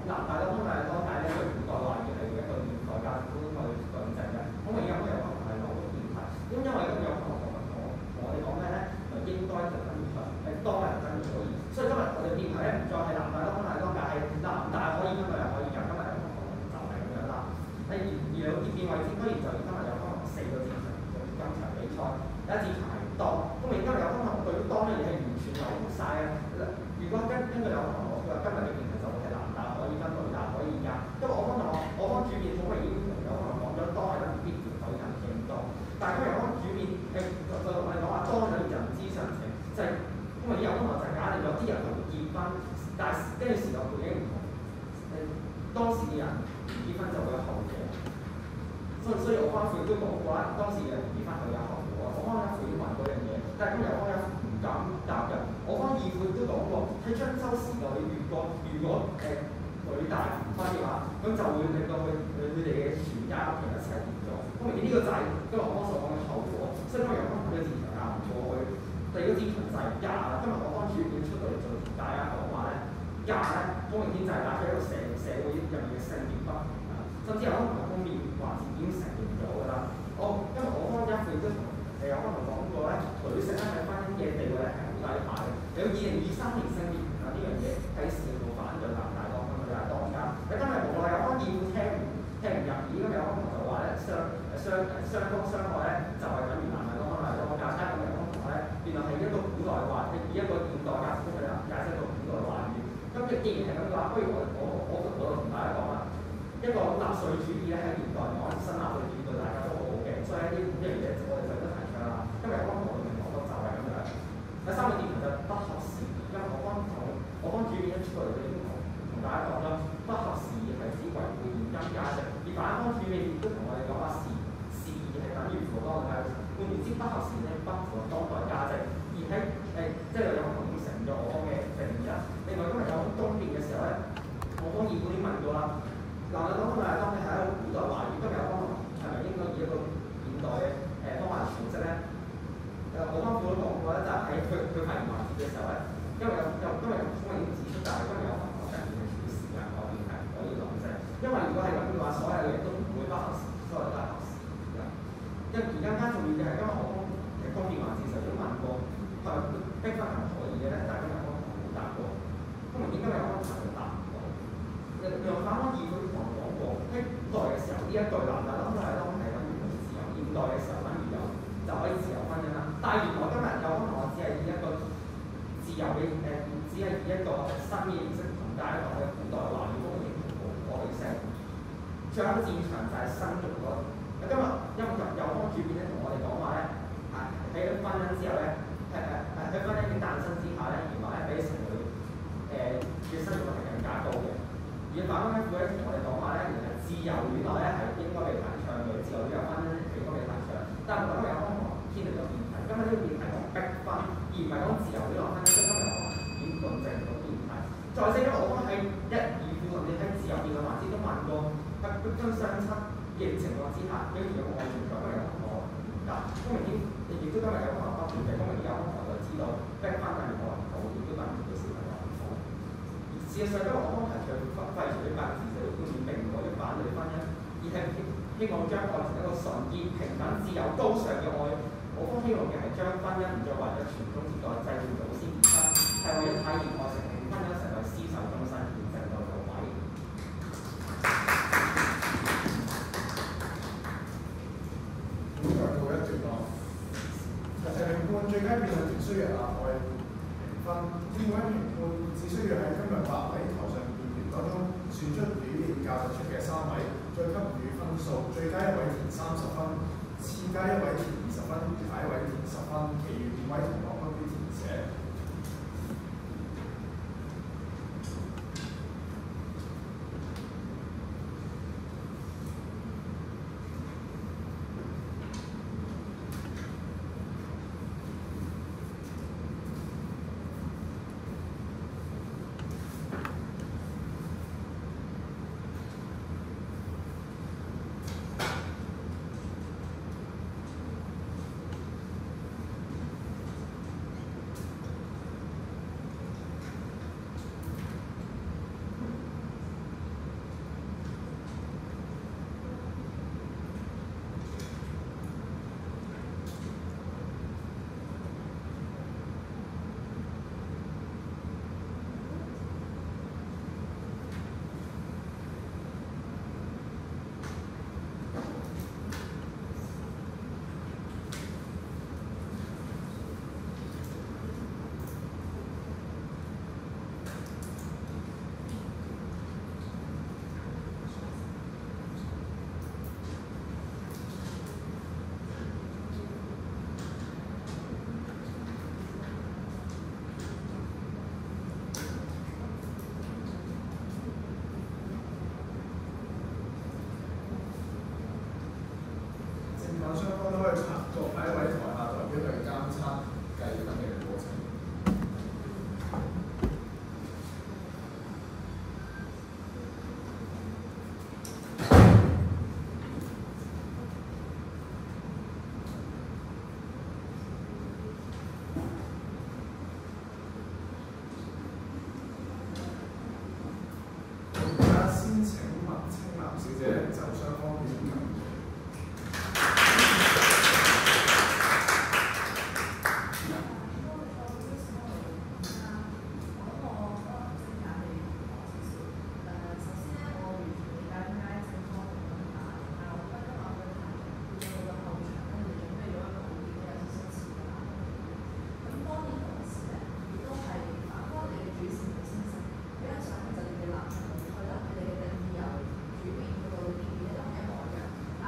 Speaker 3: 南大多方大當界咧，佢古代話語係一個現代價值觀去論證嘅。咁我而家咁有可能係某個議題，咁因為咁有可能同我同我哋講咩咧？就應該就等於誒當日等於可以。所以今日我哋議題咧唔再係南大多方大當界，係南大可以今日又可以㗎，今日有可能就係咁樣啦。係而而有結變位置，當然就今日有可能四個戰場做今場比賽，第一戰場係當，咁而今日有可能對於當咧亦係完全扭曲晒嘅。如果跟根據有可能我佢話今日嘅議題就係南大可以跟女大可以㗎，因為我方同我我方主辯好明顯同有可能講咗當係等於必然可以人應當，但係今日有可能主辯誒就就我哋講話當係人之常情，就係因為啲有可能就係假定咗啲人係會結婚，但係跟住時代背景唔同，誒當時嘅人唔結婚就會有後果。所以所以我方佢都講過啦，當時嘅人唔結婚係有後果。我方咧佢都問嗰樣嘢，但係今日我方唔敢答嘅。我方議會都講過，喺張秋時代如果如果誒女大唔婚嘅話，咁就會令到佢佢佢哋嘅全家屋企一齊跌咗。咁明顯呢個就係今日我方所講嘅後果。所以今日我方佢嘅戰場拗唔過去。第二個戰場就係價啦。今日我方主要出到嚟做同大家講話咧，價咧好明顯就係打出一個社社會入面嘅性別不平等，甚至有可能係方面環節已經承認咗㗎啦。我因為我方一佢都同誒有可能講過咧，女性咧喺婚姻嘅地位係好低下嘅。有二零二三年性別平等呢樣嘢喺事務反對南大當分佢係當家。喺今日無奈有方議會聽唔聽唔入耳，咁有可能就話咧雙誒雙誒雙方傷害咧就係等於南大當分係當家，差咁有可能咧原來係一個古代話，以一個現代價值觀去解釋一個古代話語。咁既然係咁嘅話，不如我我我我同大家講啦，一個納粹主義咧喺現代講新納粹主義對大家都好好嘅，所以一啲呢樣嘢我哋就都提倡啦。今日我方同我哋明講就係咁樣。第三個點就不合時宜，因為我方同我方主義一出嚟就已經同同大家講啦，不合時宜係指維護現今價值，而反方主義亦都同我哋講話時時宜係等於符合當代價值，換言之不合時宜不符合當代價值，而喺誒、呃、即係有可能會成咗我方嘅定義啦。另外今日有東邊嘅時候咧，我方議會已經問過啦，嗱我講今日當你係一個古代話語，今日有可能係咪應該以一個現代嘅誒方法嚟詮釋咧？誒我方府都講過咧，就係喺佢佢發言環節嘅時候咧，因為有有今日有聰明指出，但係今日有可能我上面嘅時間嗰邊係可以講啫。因為如果係咁嘅話，所有嘢都唔會不合時，所有都係合時嘅。因為而家更加重要嘅係今日我方嘅方面環節時候都問過，係咪逼婚係可以嘅咧？但係今日我方冇答過。咁明顯今日我方係答唔到。另外反方議會同我講過，喺古代嘅時候呢一句南大當都係當係等於自由，現代嘅時候等於有就可以自由婚姻啦。但係原來今日有可能我只係以一個自由嘅誒、呃，只係以一個新嘅形式同大家講嘅古代話語嗰個認同我哋聲。最後一個戰場就係生育嗰。今日因為有方主辯咧同我哋講話咧，喺婚姻之後咧，係誒誒喺婚姻已經誕生之下咧，原來咧比情侶誒嘅生育率係更加高嘅。而反方咧，佢咧同我哋講話咧，原來自由戀愛咧係應該被提倡嘅，自由戀愛婚姻係應該被提倡。但係我今日有方同偏離咗辯題，今日呢個辯題講逼婚，而唔係講自由戀愛婚姻，即係今日我已經論證咗辯題。再者咧，我方喺一二副甚至喺自由辯論環節都問過，喺逼婚相親嘅情況之下，呢條有冇安全感？今日有可能唔答。咁明顯亦都今日有可能不斷嘅，咁明顯有可能就知道逼婚係可能好，亦都等於對小朋友唔好。事實上，今日我方提出廢除呢個自由觀念並唔係要反對婚姻，而係希望將愛成一個純潔、平等、自由、高尚嘅愛。我方希望嘅係將婚姻唔再為咗傳宗接代、祭祀祖先而生，係為咗體現愛情，令婚姻成為廝守終身、憲制嘅道位。
Speaker 1: 本場告一段落。人哋評判最佳辯論團需要額外評分，呢位評判只需要喺今日八位台上辯員當中選出表現較突出嘅三位，再給予分數。最佳一位填三十分，次佳一位填二十分，餘下一位填十分，其餘五位同學分別填寫。 可以拍作喺一位台下代表去監測計分嘅過程。而家先請麥青南小姐就雙方面談。
Speaker 2: 誒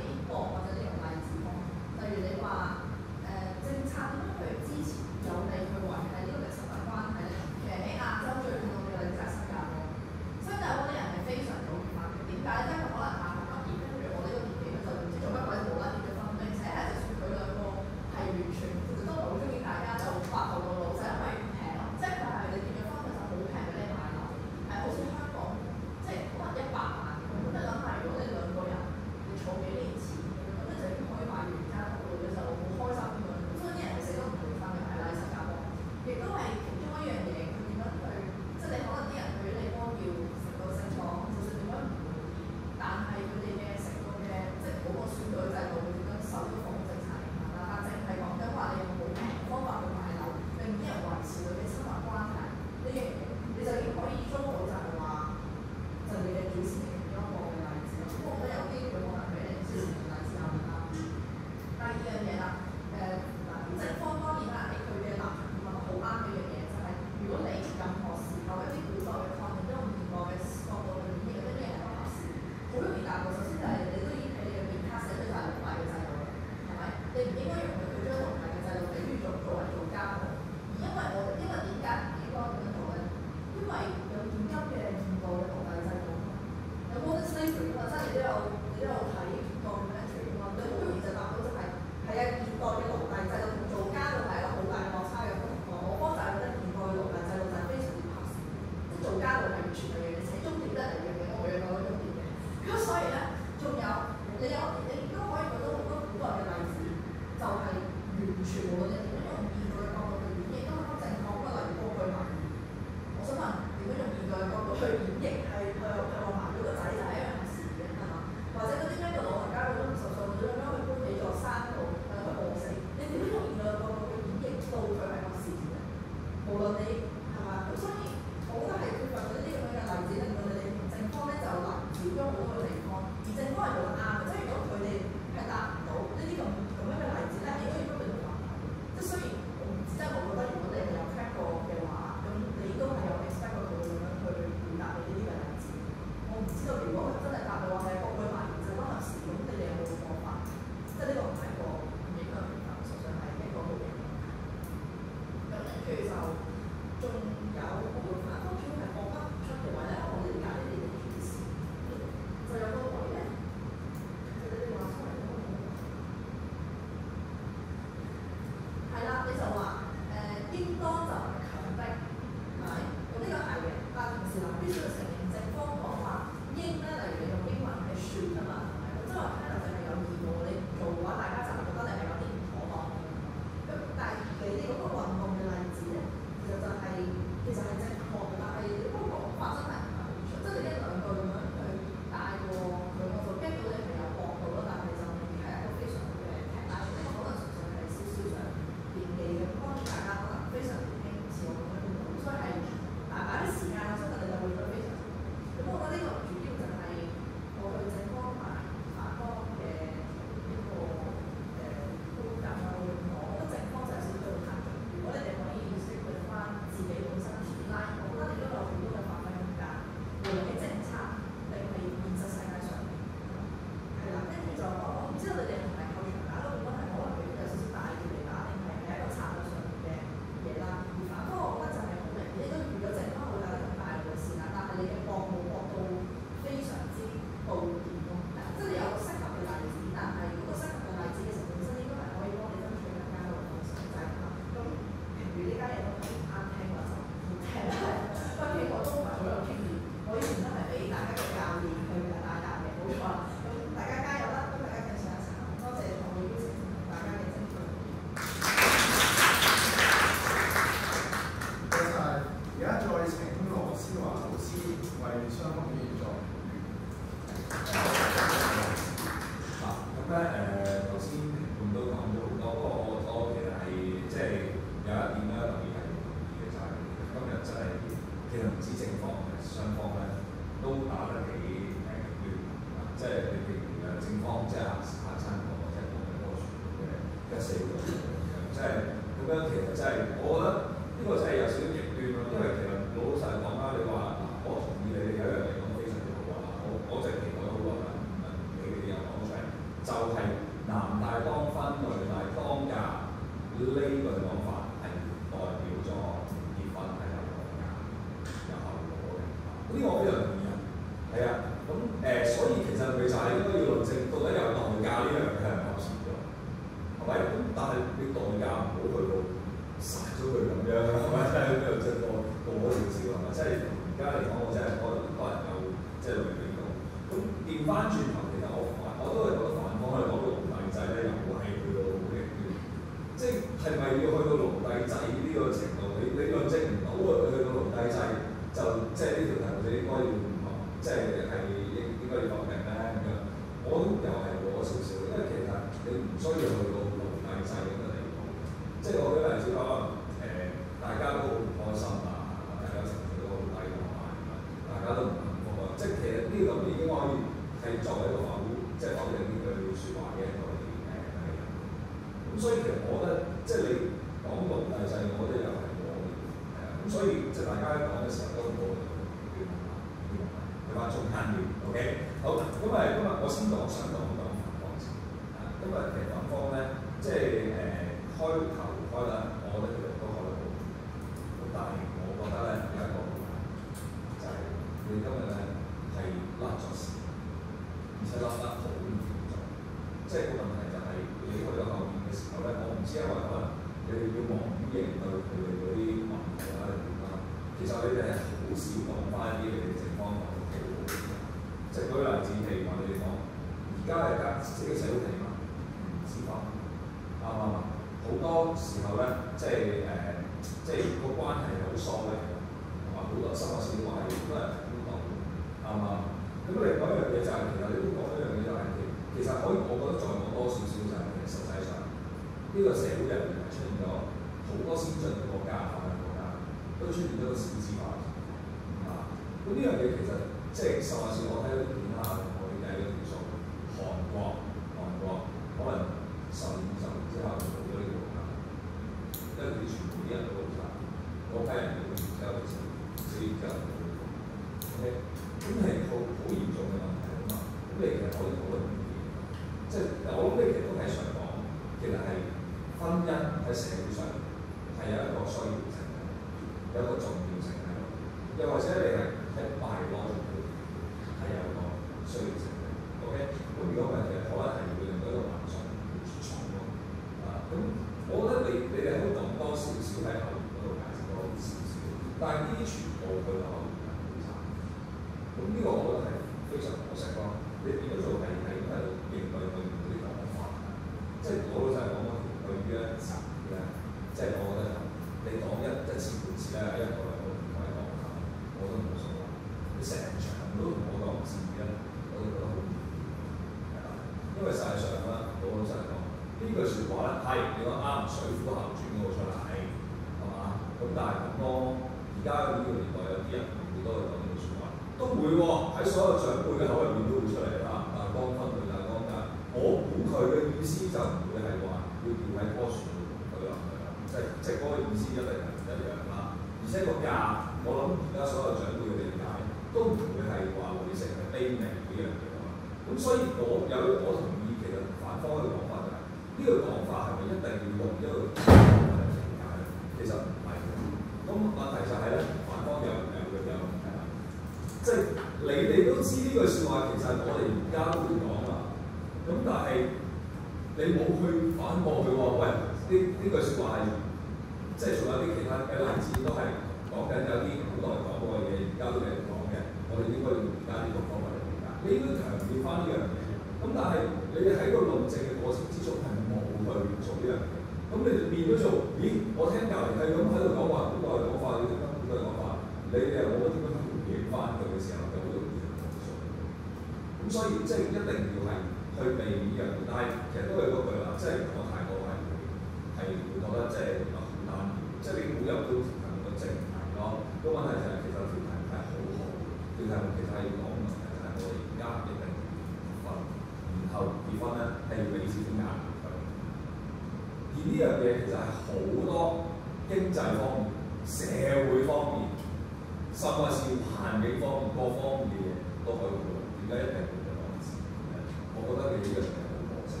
Speaker 7: 男大當婚，女大當嫁呢句講法係代表咗結婚係有代價、有後果嘅。呢個我非常同意啊。係啊，咁誒、呃，所以其實佢就係應該要論證到底有代價呢樣嘢係唔合時嘅，係咪？咁但係你代價唔好去到殺咗佢咁樣，係咪？即係咁樣即係過過咗少少係咪？即係而家嚟講，我真係可能多人有即係類比到。咁調翻轉頭，其實我我都係覺得反方去講到奴隸制咧，又係去到好極端。即係係咪要去到奴隸制呢個程度？你你論證唔到啊！去到奴隸制就即係呢條題，你應該要即係係應應該要確定咧咁樣。我都又係過咗少少，因為其實你唔需要去到奴隸制咁嘅地步。即係我舉例子可能誒，大家都好唔開心啊，大家情緒都好低落啊，大家都唔幸福啊。即係其實呢個已經可以係作為一個否，即係否定呢句説話嘅一個誒理由。咁所以其實我覺得，即係你講奴隸制，我覺得又係我嘅，係啊。咁所以即係大家講嘅時候都唔好去去話中間點 ，OK？ 好，咁啊，今日我先講想講講反方先。啊，今日其實反方咧，即係誒、呃、開頭開得，我覺得其實都開得好。咁但係我覺得咧有一個問題，就係、是、你今日咧係甩咗線，而且甩得好嚴重。即係個問題就係、是、你去到後面嘅時候咧，我唔知係話可能你哋要忙於應對佢哋嗰啲問題啦定點啦。其實你哋係好少講翻一啲你哋正方講嘅好嘅。即係舉例子，譬如話你哋講，而家係家自己社會地嘛，唔知法，啱唔啱啊？好多時候咧，即係誒、呃，即係個關係係好疏嘅，同埋好多生活小話係好多人係孤獨，啱唔啱？咁另外一樣嘢就係、是、其實你都講一樣嘢就係、是，其實可以我覺得再講多少少就係、是、其實實際上呢、這個社會入面係出現咗好多先進嘅國家、發達國家，都出現咗個少子化啊。咁呢樣嘢其實即係實話說，我睇到啲片啊，我哋計咗條數，韓國韓國可能十年二十年之後就冇咗呢個國家，因為佢全部啲人都老曬，嗰批人都唔知有幾少，所以就冇咗。OK， 咁係好好嚴重嘅問題啊嘛。咁你其實可以討論呢啲嘢，即係我諗你其實都係想講，其實係婚姻喺社會上係有一個需要性嘅，有一個重要性喺度，又或者你係喺敗落係有個需要性嘅。OK， 咁如果唔係其實可能係會令到一個幻想越重咯。啊，咁我覺得你你哋可以講多少少喺後面嗰度解釋多少少，但係呢啲全部去到後面係好差。咁呢個我覺得係非常可惜咯。你變咗做係係喺度應對佢嗰啲講法，即係我就係講緊對於一集咧，即係我覺得你講一一次半次咧，一個兩個唔可以講下，我都冇所謂。你成場都同我講字咧，我都覺得好唔係啦。因為實際上咧，老老實實講呢句説話咧，係你講啱，水滸後傳嗰個出嚟係嘛？咁但係咁多而家呢個年代有啲人會唔會都係講呢句説話？都會喎、哦，喺所有長輩嘅口入面都會出嚟啦。但係當分佢就係講緊，我估佢嘅意思就唔會係話要調喺棵樹度佢落去啦，即係即係嗰個意思一定係唔一樣啦。而且個價，我諗而家所有長輩嘅理解都唔會係話女性係卑微呢樣嘢啊嘛。咁所以我有我同意其實反方嘅講法就係、是、呢、這個講法係咪一定要用一個講法嚟理解咧？其實唔係嘅。咁問題就係、是、咧，反方有有有有問題啦。即係你哋都知呢句説話，其實我哋而家都會講啊。咁但係你冇去反駁佢話，喂，呢呢句説話係即係仲有啲其他嘅例子都係講緊有啲古代講過嘅嘢，而家都繼續講嘅。我哋應該用而家呢個方法嚟理解。你應該強調翻呢樣嘢。咁但係你哋喺個論證嘅過程之中係冇去做呢樣嘢。咁你哋變咗做，咦？我聽隔離係咁喺度講話古代講法，你點解古代講法？你哋又冇乜點樣回應翻佢嘅時候，就好容易就冇數。咁所以即係一定要係去避免呢樣嘢，但係其實都係嗰句啦，即係講太多係係會覺得即係好單調，即係你每日都談個正題咯。個問題就係其實條題係好好，條題其實係要講問題就係我哋而家一定要結婚，然後結婚咧係要俾少少壓力佢。而呢樣嘢其實係好多經濟方面、社會方面，甚至係環境方面各方面嘅嘢都可以討論。點解一定要講字？我覺得你呢樣嘢好可惜。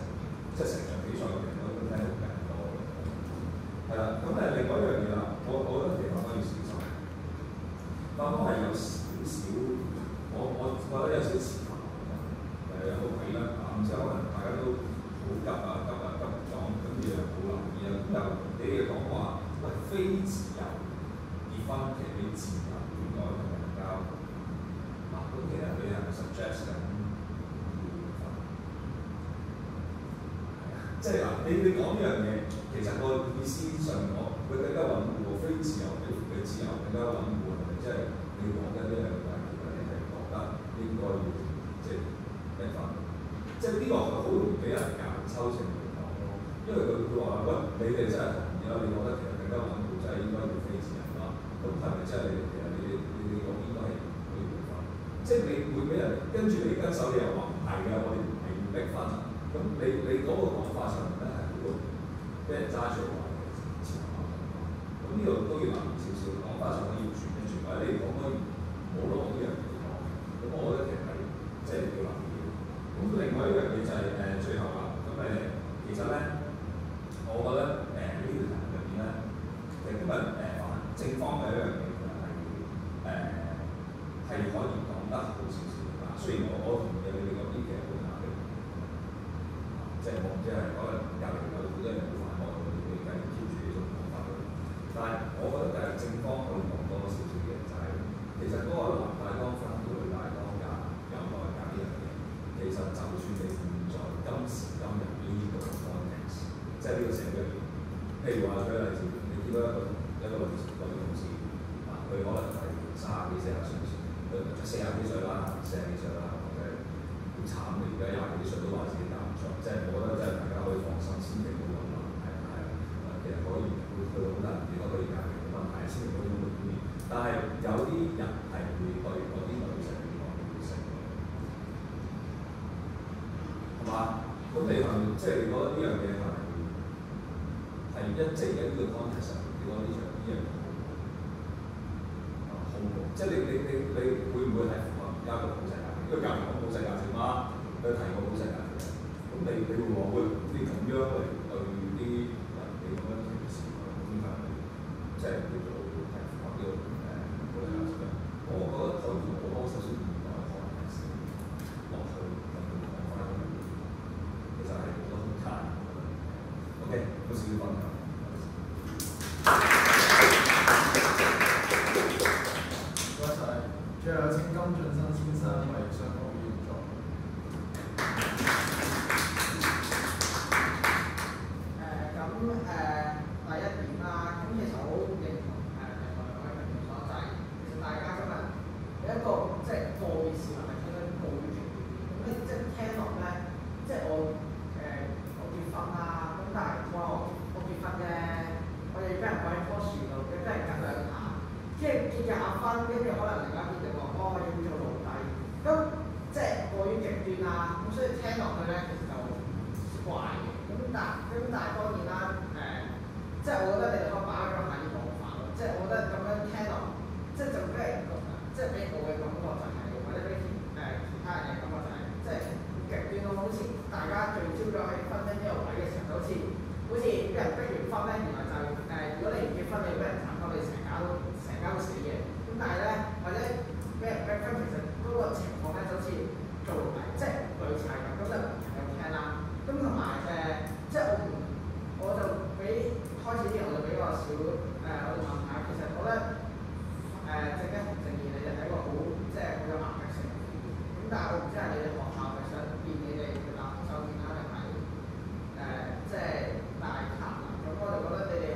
Speaker 7: 即係成場比賽嘅人都都聽到更多嘅。係啦，咁誒另外一樣嘢啦，我我覺得其實反方要小心，反方係有少少，我我覺得有少少遲緩嘅，誒有個位啦，咁之後可能大家都好急啊急啊急講，跟住又冇留意啊，咁又你哋講話喂非自由結婚其實比自由戀愛更加嗱，咁其實你係咪 suggest 緊？即係嗱，你你講呢樣嘢，其實個意思上講，佢更加穩固，非自由比嘅自由更加穩固，係咪？即係你講緊呢樣嘢，其實你係覺得應該要即係一份，即係呢個好容易俾人夾抽成嚟講咯。因為佢佢話喂，你哋真係同意啦，你覺得其實更加穩固，真係應該要非自由啦。咁係咪即係你哋其實你哋你哋講應該係可以結婚？即係你會俾人跟住你跟手，你又話唔係嘅，我哋唔係要逼婚。咁你你嗰個講法上面咧係好容易俾人揸住話嘅前後矛盾。咁呢度都要留意少少，講法上可以轉一轉，或者你講可以冇攞呢樣嘢講。咁我覺得其實係即係要留意。咁另外一樣嘢就係、是、誒、呃、最後啦。咁誒其實咧，我覺得誒、呃、呢條題入邊咧，其實今日誒反正方嘅一樣嘢其實係誒係可以講得好少少㗎。雖然我我同意你哋嗰啲嘅好難嘅。即係我唔知係可能隔離有好多人會反駁我哋，繼續 keep 住呢種講法。但係我覺得誒正方可以講多少少嘅就係、是，其實嗰個男大當婚同女大當嫁有代價呢樣嘢，其實就算你現在今時今日呢個 context， 即係呢個社會入邊，譬如話舉個例子，你見到一個一個女女同事啊，佢可能係三十幾四十歲，佢四十幾歲啦，四十幾歲啦，或者好慘嘅，而家廿幾歲都話自己嫁唔出，即係我覺得真係大家可以放心，千祈唔好咁諗，係係其實可以會去到好難，如果可以解決嘅問題，千祈唔好咁觀念。但係有啲人係會對嗰啲女性呢個會性嘅，係嘛？咁你係即係你覺得呢樣嘢係係一直喺呢個 context 上，你覺得呢樣呢樣嘢好冇？即係你你你你會唔會係符合而家個普世價值？因為教育講普世價值嘛。佢提過好世界嘅，咁你你會話喂，你咁樣嚟對啲人哋咁樣歧視佢，咁係咪即係叫做係符合呢個誒普世價值咧？我覺得可以攞多少少現代嘅 context 落去咁樣講翻咁樣，其實係好多空間。OK，好少少分享。
Speaker 1: 唔該晒，最後請金俊生先生為上堂議員作。
Speaker 8: 咁誒、呃、第一點啦，咁其實我好認同誒另外兩位朋友所就係，其實大家今日有一個即係個別市民係聽得過於極端，咁咧即係聽落咧，即係我誒、呃、我結婚啦，咁但係哇我我結婚啫，我又要俾人跪喺棵樹度，俾人夾兩下，即係結廿婚，跟住可能另外一邊就話哦我要做奴隸，咁即係過於極端啦，咁所以聽落去咧其實就怪嘅。咁但咁但係當然啦，誒、呃，即係我覺得你哋可以把握咗下啲講法咯，即係我覺得咁樣聽落，即係就俾人覺得，即係俾我嘅感覺就係、是，或者俾其誒其他人嘅感覺就係、是，即係極端咯，好似大家聚焦咗喺婚姻呢個位嘅時候，就好似好似俾人逼完婚咧，原來就係、是、誒、呃，如果你唔結婚，你俾人斬咗，你成家都成家都死嘅。咁但係咧，或者俾人逼婚，其實嗰個情況咧就好似做誒，即係類似係咁，咁就唔係咁聽啦。咁同埋誒。即係我唔，我就俾開始啲，我就比較少誒、呃，我就問下，其實我覺得誒正一同正二，你哋係一個好即係好有壓力性嘅。咁但係我唔知係你哋學校係想見你哋嘅男手面啦，定係誒即係大談啦。咁我就覺得你哋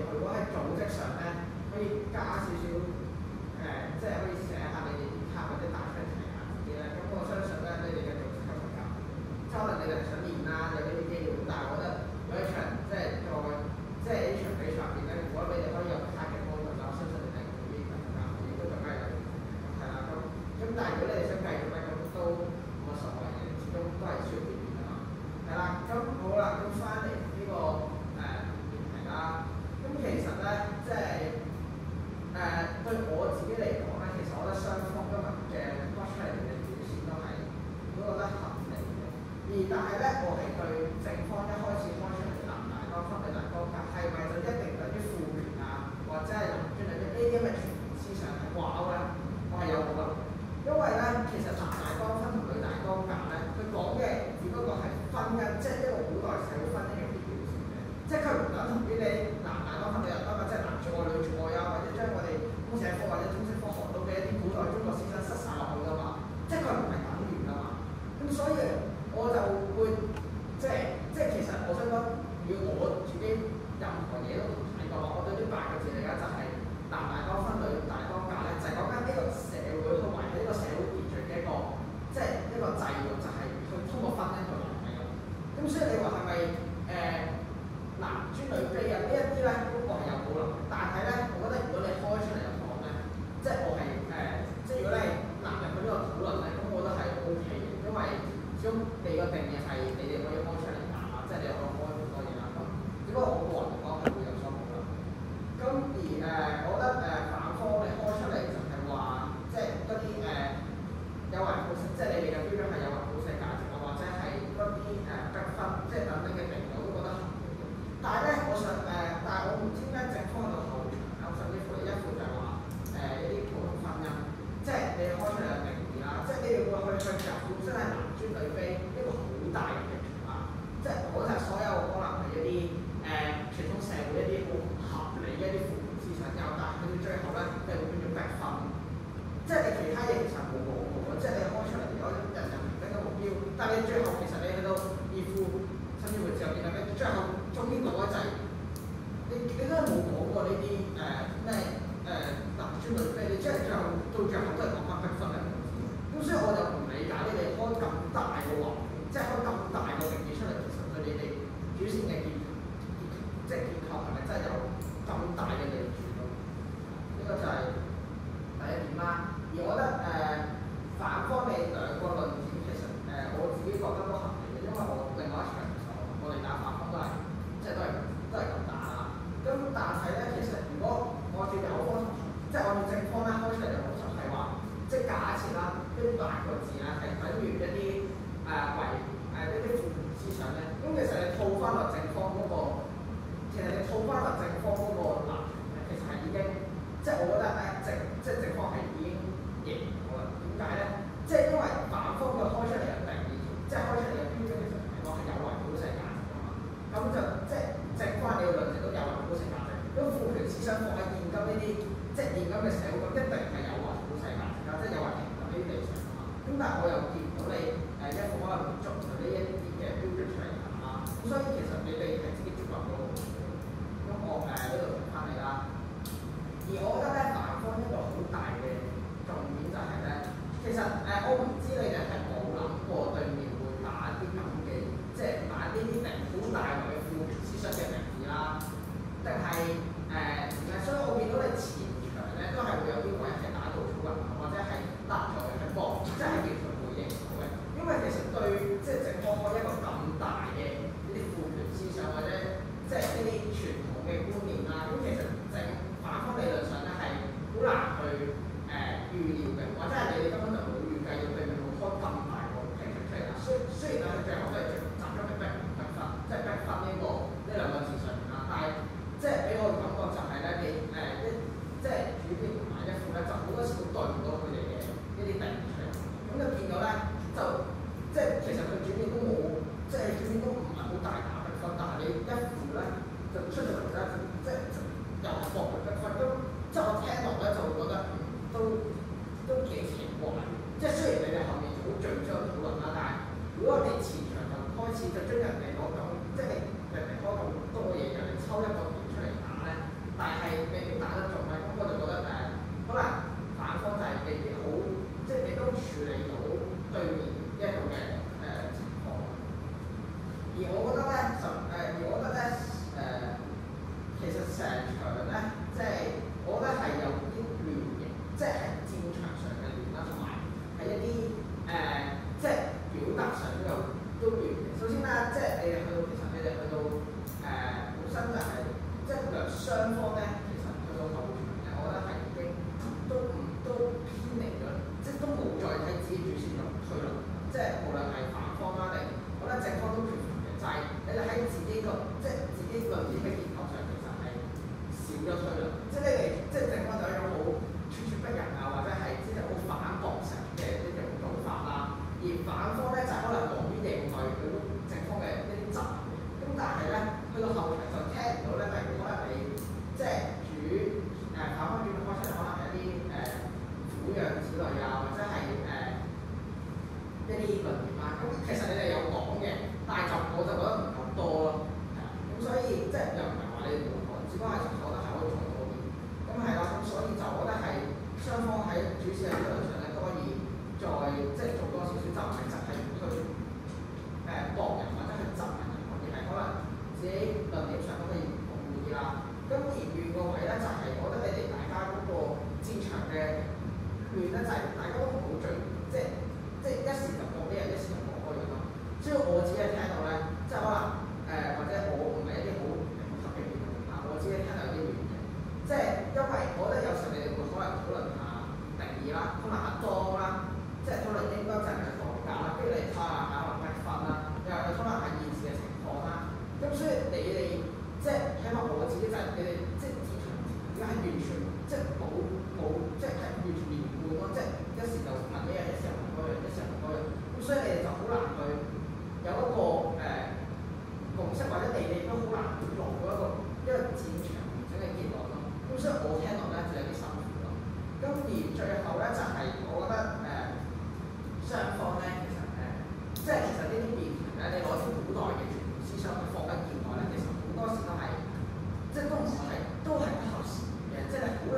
Speaker 8: 即係結構係咪真係有咁大嘅利處咯？呢、這個就係第一點啦。而我覺得誒、呃、反方你兩個論點其實誒、呃、我自己覺得都合理嘅，因為我另外一場嘅時候，我哋打反方都係即係都係都係咁打啦。咁但係咧，其實如果按照友方同即係按照正方咧開出嚟嘅邏輯係話，即係假設啦，呢啲八個字咧係等於一啲誒為誒呢啲負面思想咧，咁其實你套翻落正方嗰、那個，其實你套翻落正方嗰個立場咧，其實係已經即係我覺得咧正即係正方係已經贏咗啦。點解咧？即係因為反方佢開出嚟嘅第二條，即係開出嚟嘅標準其實係講係有違普世價值㗎嘛。咁就即係正方你要論證都有違普世價值。咁父權思想放喺現今呢啲即係現今嘅社會，咁一定係有違普世價值㗎，即係有違平等呢啲理想㗎嘛。咁但係我又見唔到你誒一個可能唔足呢一啲嘅標準出嚟行啦。咁所以其實你哋係自己觸發到咁我誒呢度問翻你啦。而我覺得咧，反方一個好大嘅重點就係咧，其實誒、呃、我唔知你哋係冇諗過對面會打啲咁嘅，即係打呢啲定好大圍嘅父權思想嘅名義啦，定係誒誒？所以我見到你前場咧都係會有啲位係打到草人，或者係立場嘅幫，即係完全回應唔到嘅。因為其實對即係正方開一個咁大嘅呢啲父權思想或者即係呢啲傳統嘅觀念啦，咁其實正反方理論上咧係好難去誒、呃、預料嘅，或者係你哋根本就冇預計到對面會開咁大個平衡出嚟啦。雖雖然咧最後都係集中喺逼逼分，即係逼分呢個呢兩個字上面啦，但係即係俾我嘅感覺就係咧，你誒一即係主邊同埋一副咧，就好多時都對唔到佢哋嘅呢啲定義出嚟。咁就見到咧，就即係其實佢主邊都冇，即係主邊都唔係好大打逼分，但係你一副咧就出咗嚟咧，即係又係搏逼分都。即係我聽落咧就會覺得嗯都都幾奇怪，即係雖然你哋後面好聚焦討論啦，但係如果我哋前場就開始就將人哋攞咁，即係人哋開咁多嘢，人哋抽一個點出嚟打咧，但係未必打得中咧，咁我就覺得誒、呃、可能反方就係未必好，即係你都處理到對面一個嘅誒、呃、情況。而我覺得咧就誒，而我覺得咧誒、呃，其實成場咧即係。我覺得係有啲亂嘅，即係喺戰場上嘅亂啦，同埋係一啲誒、呃，即係表達上都有都亂嘅。首先咧，即係你哋去到其實你哋去到誒、呃、本身就係、是、即係兩雙方咧，其實去到後場嘅，我覺得係已經都唔都偏離咗，即係都冇再睇自己主線咁推論。即係無論係反方啦定，我覺得正方都缺乏嘅，就係、是、你哋喺自己個即係自己論點嘅結構上，其實係少咗推論。即係你哋，即係正方就一種好咄咄逼人啊，或者係即係好反駁性嘅一種做法啦。而反方咧就係、可能忙於應對佢正方嘅一啲質疑。咁但係咧，去到後期就聽唔到咧，例如可能你即係主誒反方主開出嚟，可能係一啲誒撫養子女啊，或者係誒、呃、一啲論點啊。咁其實你哋有講嘅，但係就我就覺得唔夠多咯。係啊，咁所以即係又唔係話你哋冇講，只不過係覺得係可以做多啲。咁係啦，咁所以就我覺得係雙方喺主線嘅討論上咧，都可以再即係做多少少，就唔係就係去誒駁人或者去質問人，而係可能自己論點上都可以鞏固啲啦。咁而亂個位咧，就係、是、我覺得你哋大家嗰個戰場嘅亂咧，就係、是、大家都唔好聚，即係即係一時就講呢樣，一時就講嗰樣咯。所以我自己聽到咧，即係可能誒、呃、或者我唔係一啲好特別嘅論點啊，我自己聽到有啲亂嘅。即係因為我覺得有時你哋會可能討論下定義啦，討論下裝啦，即係討論應該就係代價啦，跟住你睇下下可能乜分啦，又係討論下現時嘅情況啦。咁所以你哋即係起碼我自己就係你哋即係戰場而家係完全即係冇冇即係係完全連貫咯，即係一時就問呢樣，一時又問嗰樣，一時又問嗰樣。咁所以你哋就好難去有一個誒、呃、共識，或者你哋都好難去落到一個一個戰場完整嘅結論咯。咁所以我聽落咧就有啲辛苦咯。咁而最後咧就係、是、我覺得誒雙、呃、方咧其實誒、呃、即係其實呢啲辯題咧，你攞啲古代嘅傳統思想去放喺現代咧，其實好多時都係即係都唔係都係不合時宜嘅，即係好難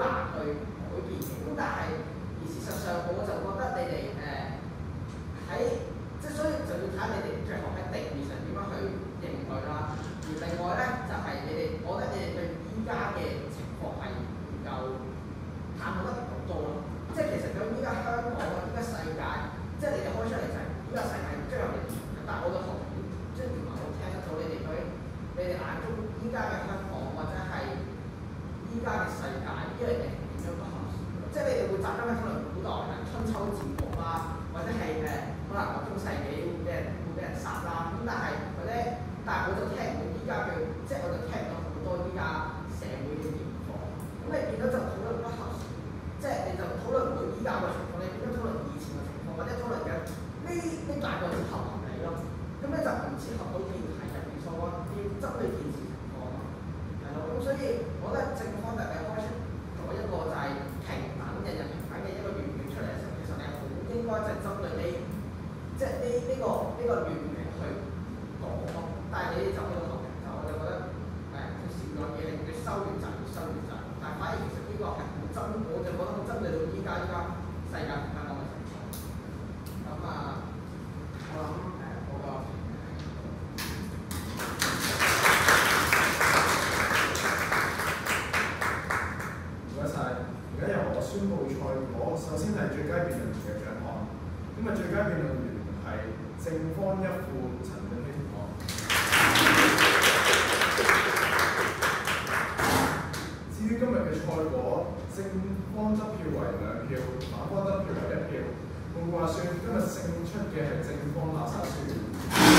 Speaker 8: 依家嘅香港或者係依家嘅世界呢樣嘢點樣不合時宜？即係你哋會集中喺討論古代係春秋戰國啦，或者係誒可能中世紀會俾人會俾人殺啦。咁但係或者但係我就聽唔到依家嘅，即係我就聽唔到好多依家社會嘅現況。咁你變咗就討論不合時宜，即係你就討論唔到依家嘅情況，你變咗討論以前嘅情況，或者討論嘅呢呢大個合唔合理咯？咁咧就唔切合到議題入邊所講啲針對現時情況啊，係咯。咁所以我覺得正方就係開出咗一個就係平等人人平等嘅一個願景出嚟嘅時候，其實你係好應該就係針對呢，即係呢呢個呢、這個願景去講咯。但係你哋就呢個學評就我就覺得誒佢少咗嘢，令佢收完就越收越窄。但係反而其實呢個係好針，我就覺得好針對到依家依家世界同香港嘅情況。咁啊，我諗誒我個。
Speaker 1: 而家由我宣佈賽果，首先係最佳辯論員嘅獎項。咁啊，最佳辯論員係正方一副陳俊熙同學。至於今日嘅賽果，正方得票為兩票，反方得票為一票。換句話說，今日勝出嘅係正方喇沙書院。